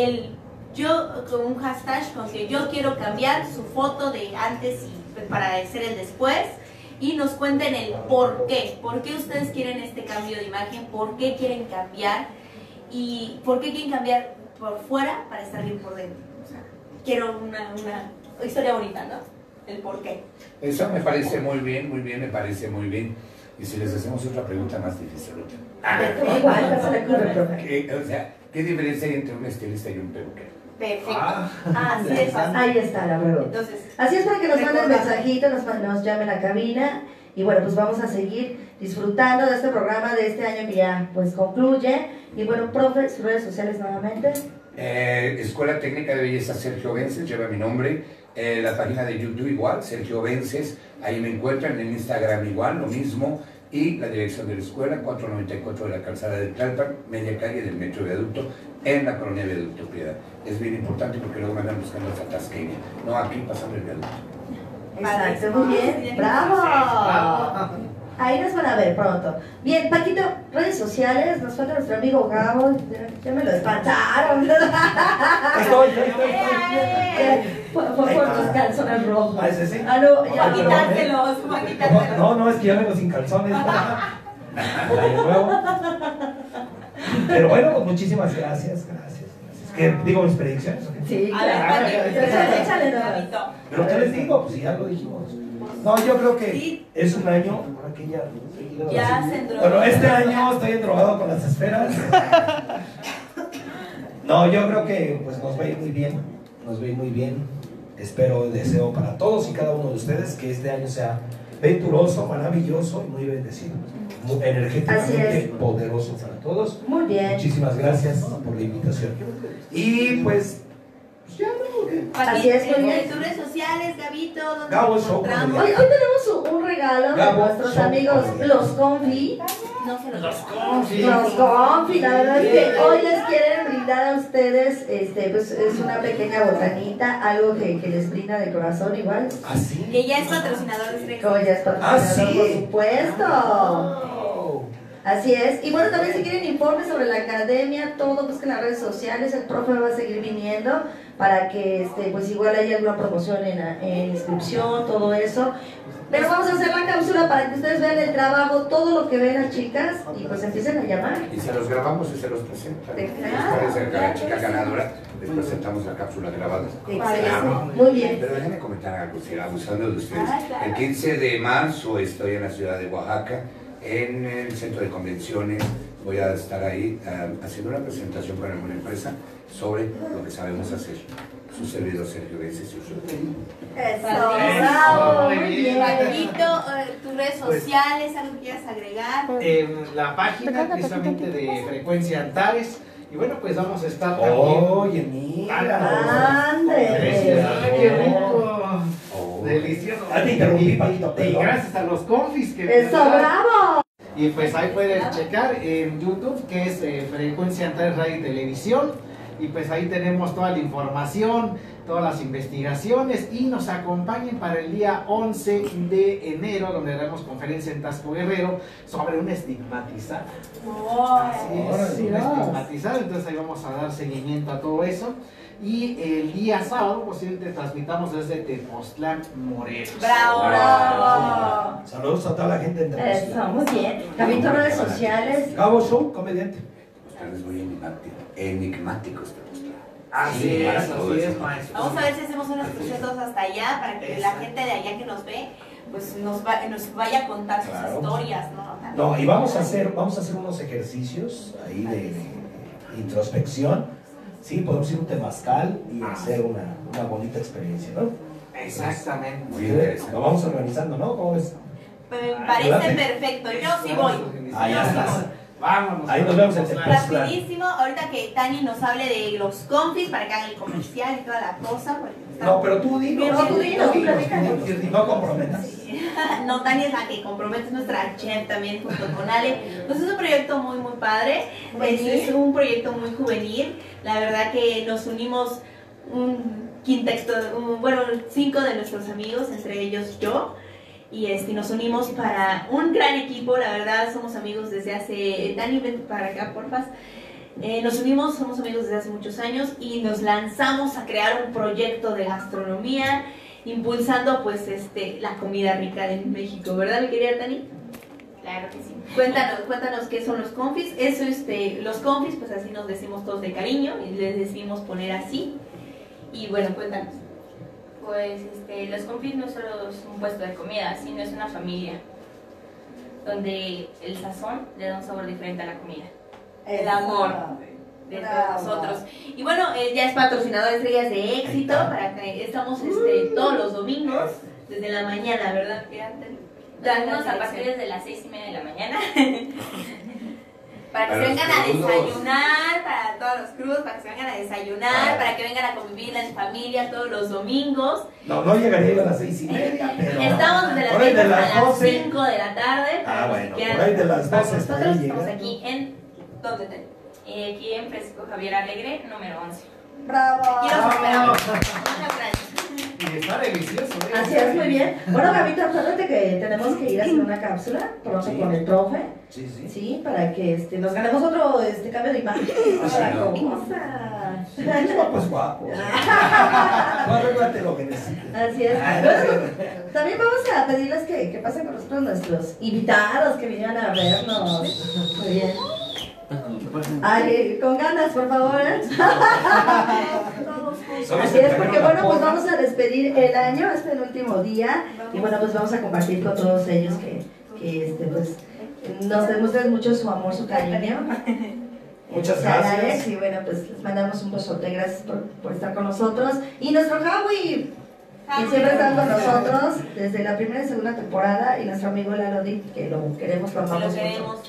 con un hashtag con que yo quiero cambiar su foto de antes y para hacer el después, y nos cuenten el por qué ustedes quieren este cambio de imagen, por qué quieren cambiar y por qué quieren cambiar por fuera para estar bien por dentro. O sea, quiero una historia bonita, ¿no? El por qué. Eso me parece muy bien, me parece muy bien. Y si les hacemos otra pregunta más difícil, o sea, ¿qué diferencia hay entre un estilista y un peluquero? Perfecto. Así es. Ahí está la pregunta. Entonces, así es, para que nos manden mensajito, nos llamen a la cabina. Y bueno, pues vamos a seguir disfrutando de este programa, de este año que ya pues concluye. Y bueno, profe, sus redes sociales nuevamente. Escuela Técnica de Belleza Sergio Vences, lleva mi nombre. La página de YouTube igual, Sergio Vences, ahí me encuentran, en Instagram igual, lo mismo. Y la dirección de la escuela, 494 de la calzada de Tlalpan, media calle del Metro Viaducto, en la colonia Viaducto Piedad. Es bien importante porque luego me andan buscando hasta Tasqueña, no aquí pasando el viaducto. Exacto, muy bien, ¡bravo! Ahí nos van a ver pronto. Bien, Paquito, redes sociales, nos falta nuestro amigo Gabo, ya me lo despacharon. Fue por tus calzones rojos. ¿Ah, ese sí? Ah, no, ya. Para quitárselos. No, es que ya vengo sin calzones. Pero bueno, pues muchísimas gracias. ¿Qué digo mis predicciones? Sí, claro. Échale. Pero ¿qué les digo? Pues ya lo dijimos. No, yo creo que es un año. Ya se endrogó. Bueno, este año estoy endrogado con las esferas. No, yo creo que pues nos va a ir muy bien. Espero, deseo para todos y cada uno de ustedes que este año sea venturoso, maravilloso y muy bendecido. Muy energéticamente poderoso para todos. Muy bien. Muchísimas gracias por la invitación. Y pues ya no. Así es, muy bien. En tus redes sociales, Gabito, ¿dónde Gabo nos Show. encontramos? Hoy tenemos un regalo de nuestros amigos Los Confi. No se Los Confi. Los Confi, la verdad es que hoy les quieren brindar a ustedes, pues es una pequeña botanita, algo que les brinda de corazón igual. ¿Ah, sí? Que ya es patrocinador de Srex. Hoy ya es patrocinador, ¿sí? por supuesto. Así es. Y bueno, también si quieren informes sobre la academia, todo, busquen las redes sociales, el profe va a seguir viniendo para que pues igual haya alguna promoción en inscripción, todo eso. Pero vamos a hacer la cápsula para que ustedes vean el trabajo, todo lo que ven las chicas y pues empiecen a llamar. Y se los grabamos y se los presentan. Claro. Después de la chica ganadora, les presentamos la cápsula grabada. Excelente. Muy bien. Pero déjenme comentar algo, si abusando de ustedes. El 15 de marzo estoy en la ciudad de Oaxaca, en el centro de convenciones. Voy a estar ahí haciendo una presentación para alguna empresa sobre lo que sabemos hacer. Su servidor Sergio Vences y Eso. Bravo. Muy bien. Paquito, tus redes sociales, algo que quieras agregar. En la página precisamente de Frecuencia Antares. Y bueno, pues vamos a estar también. Oye, mira. ¡Ande! ¡Qué rico! Delicioso. Te interrumpí, Paquito. Y gracias a los confis que... ¡Eso, bravo! Y pues ahí pueden checar en YouTube, que es Frecuencia 3 Radio y Televisión. Y pues ahí tenemos toda la información, todas las investigaciones. Y nos acompañen para el día 11 de enero, donde haremos conferencia en Tasco Guerrero sobre un estigmatizado. Así es, un estigmatizado. Entonces ahí vamos a dar seguimiento a todo eso. Y el día sábado posiblemente transmitamos desde Tepoztlán, Morelos. ¡Bravo! ¡Bravo! Saludos a toda la gente en Tepoztlán. Eso, muy bien. Capítulo redes sociales. Gabo Show, comediante. Tepoztlán es muy enigmáticos. Así es, maestro. Vamos a ver si hacemos unos cruceros hasta allá para que la gente de allá que nos ve pues nos vaya a contar sus historias, ¿no? No, y vamos a hacer unos ejercicios ahí de introspección. Sí, podemos ir a un temazcal y hacer una bonita experiencia, ¿no? Exactamente. Muy interesante. Lo vamos organizando, ¿no? ¿Cómo ves? Me parece perfecto, yo sí voy. Ahí Yo sí estás. voy. Vámonos. Ahí nos vemos en Tepoztlán. Rapidísimo, ahorita que Tani nos hable de los confis para que hagan el comercial y toda la cosa. Porque No, pero tú dinos. No, tú dinos, No comprometas. No, Tani es la que compromete, es nuestra chef también junto con Ale. Pues es un proyecto muy, muy padre. Es un proyecto muy juvenil. La verdad que nos unimos un quintexto, bueno, 5 de nuestros amigos, entre ellos yo. Y nos unimos para un gran equipo, la verdad somos amigos desde hace... Dani, ven para acá, porfas. Nos unimos, somos amigos desde hace muchos años y nos lanzamos a crear un proyecto de gastronomía, impulsando pues la comida rica de México, ¿verdad mi querida Dani? Claro que sí. Cuéntanos qué son los confis. Eso, los confis, pues así nos decimos todos de cariño y les decidimos poner así. Y bueno, cuéntanos. Pues los confis no solo es un puesto de comida, sino es una familia donde el sazón le da un sabor diferente a la comida. El amor de todos nosotros. Y bueno, ya es patrocinador de Estrellas de Éxito, para que estamos todos los domingos, desde la mañana, ¿verdad? Dándonos a partir de las 6:30 de la mañana. Para que se vengan a desayunar, para todos los crudos, para que se vengan a desayunar, para que vengan a convivir en familia todos los domingos. No llegaría a las 6:30, pero... Estamos desde las 6 a las 5 de la tarde. Bueno, por ahí de las 12 hasta ahí nosotros llega. estamos aquí en... ¿Dónde te? Aquí en Fresco Javier Alegre, número 11. ¡Bravo! Aquí los esperamos. Muchas gracias. Y está delicioso. Así es, muy bien. Bueno, Gabito, acuérdate que tenemos que ir a hacer una cápsula pronto con el profe. Sí, para que nos ganemos otro cambio de imagen. Guapos, guapos. Arréglate lo que necesites. Así es. Bueno, también vamos a pedirles que pasen con nosotros nuestros invitados que vinieron a vernos. Muy bien. Ay, con ganas, por favor. Así es, porque bueno, pues vamos a despedir el año, es el último día. Y bueno, pues vamos a compartir con todos ellos que pues nos demuestren mucho su amor, su cariño. Muchas gracias. Y bueno, pues les mandamos un besote, gracias por estar con nosotros. Y nuestro Howie, que siempre está con nosotros desde la primera y segunda temporada. Y nuestro amigo Lalo Dick, que lo queremos, lo amamos mucho.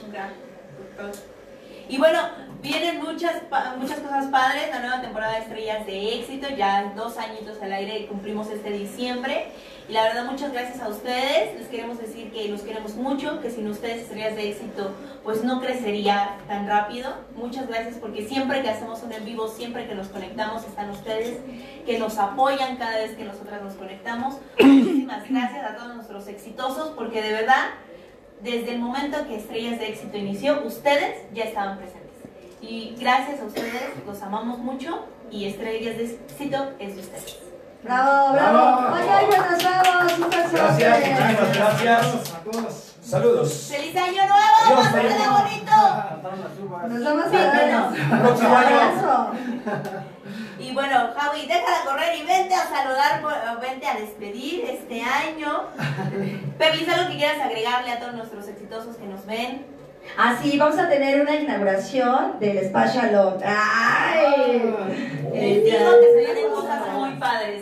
Y bueno, vienen muchas cosas padres, la nueva temporada de Estrellas de Éxito, ya 2 añitos al aire, cumplimos este diciembre. Y la verdad, muchas gracias a ustedes, les queremos decir que los queremos mucho, que sin ustedes Estrellas de Éxito pues no crecería tan rápido. Muchas gracias porque siempre que hacemos un en vivo, siempre que nos conectamos están ustedes, que nos apoyan cada vez que nosotras nos conectamos. Muchísimas gracias a todos nuestros exitosos porque de verdad, desde el momento que Estrellas de Éxito inició, ustedes ya estaban presentes. Y gracias a ustedes, los amamos mucho y Estrellas de Éxito es de ustedes. ¡Bravo, bravo! ¡Oye, buenas bravos! ¡Muchas gracias! Muchísimas gracias a todos. Saludos. ¡Feliz año nuevo! ¡Pásale bonito! Nos vamos a próximo año. Y bueno, Javi, deja de correr y vente a saludar, vente a despedir este año. Perlis, ¿algo que quieras agregarle a todos nuestros exitosos que nos ven? Así, vamos a tener una inauguración del Spa Shalom. ¡Ay! Les digo que se vienen cosas muy padres,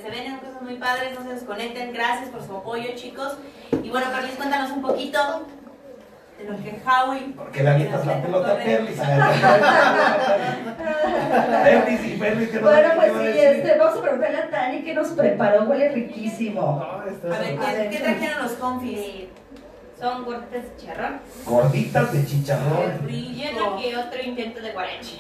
no se desconecten. Gracias por su apoyo, chicos. Y bueno, Perlis, cuéntanos un poquito. de lo que Howie. Porque le avientas la pelota a Perlis. Perlis y Perlis, que no bueno, sabe pues qué va a sí, decir. vamos a preguntarle a Tani qué nos preparó, huele riquísimo. A ver, ¿qué trajeron los confis? Son gorditas de chicharrón. Gorditas de chicharrón. Relleno que otro intento de guarache.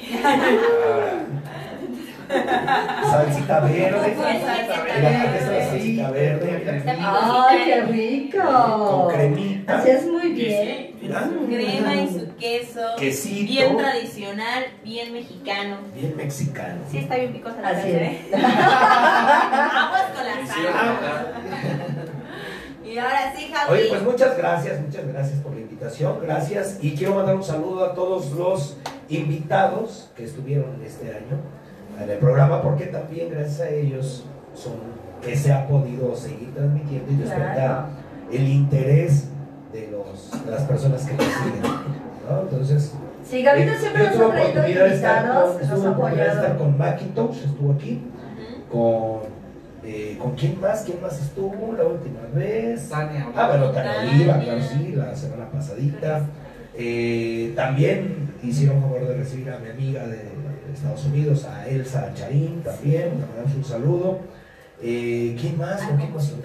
Salsita verde. Salsita verde. ¡Ay, qué rico! Con cremita. Así es muy bien. Mira. Crema y su queso. Quesito. Bien tradicional, bien mexicano. Bien mexicano. Sí, está bien picosa la Así salsa, es. ¿eh? Aguas con la salsa. Y ahora sí, Javi. Oye, pues muchas gracias por la invitación, gracias. Y quiero mandar un saludo a todos los invitados que estuvieron este año en el programa, porque también gracias a ellos son que se ha podido seguir transmitiendo y despertar el interés de las personas que nos siguen, ¿no? Entonces, sí, Gabito siempre nos ha traído invitados, tuve la oportunidad de estar con Macintosh, estuvo aquí, ¿con quién más? ¿Quién más estuvo la última vez? Tania. Bueno, Tania Oliva, claro, sí, la semana pasadita. También hicieron favor de recibir a mi amiga de Estados Unidos, a Elsa Charín, también, le mandamos un saludo. ¿Quién más? ¿Con quién más?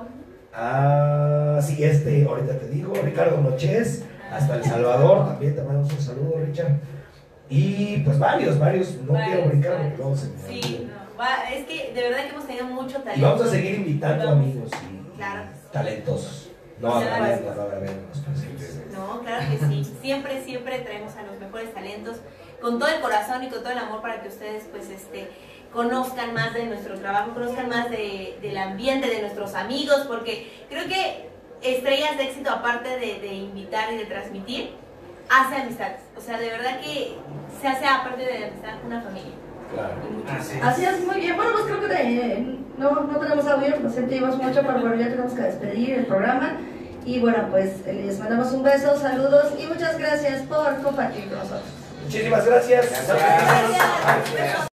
Sí, ahorita te digo, Ricardo Noches, hasta El Salvador, también te mandamos un saludo, Richard. Y pues varios, no quiero brincar porque luego se me olvida. Sí, es que de verdad que hemos tenido mucho talento. Y vamos a seguir invitando amigos y claro. talentosos. No habrá menos presentes. No, claro que sí. Siempre traemos a los mejores talentos con todo el corazón y con todo el amor para que ustedes pues conozcan más de nuestro trabajo, conozcan más del ambiente, de nuestros amigos, porque creo que Estrellas de Éxito, aparte de invitar y de transmitir, hace amistades. O sea, de verdad que se hace, aparte de amistad, una familia. Claro. Así es, muy bien. Bueno, pues creo que no tenemos audio, lo sentimos mucho, pero bueno, ya tenemos que despedir el programa. Y bueno, pues les mandamos un beso, saludos y muchas gracias por compartir con nosotros. Muchísimas gracias. Gracias.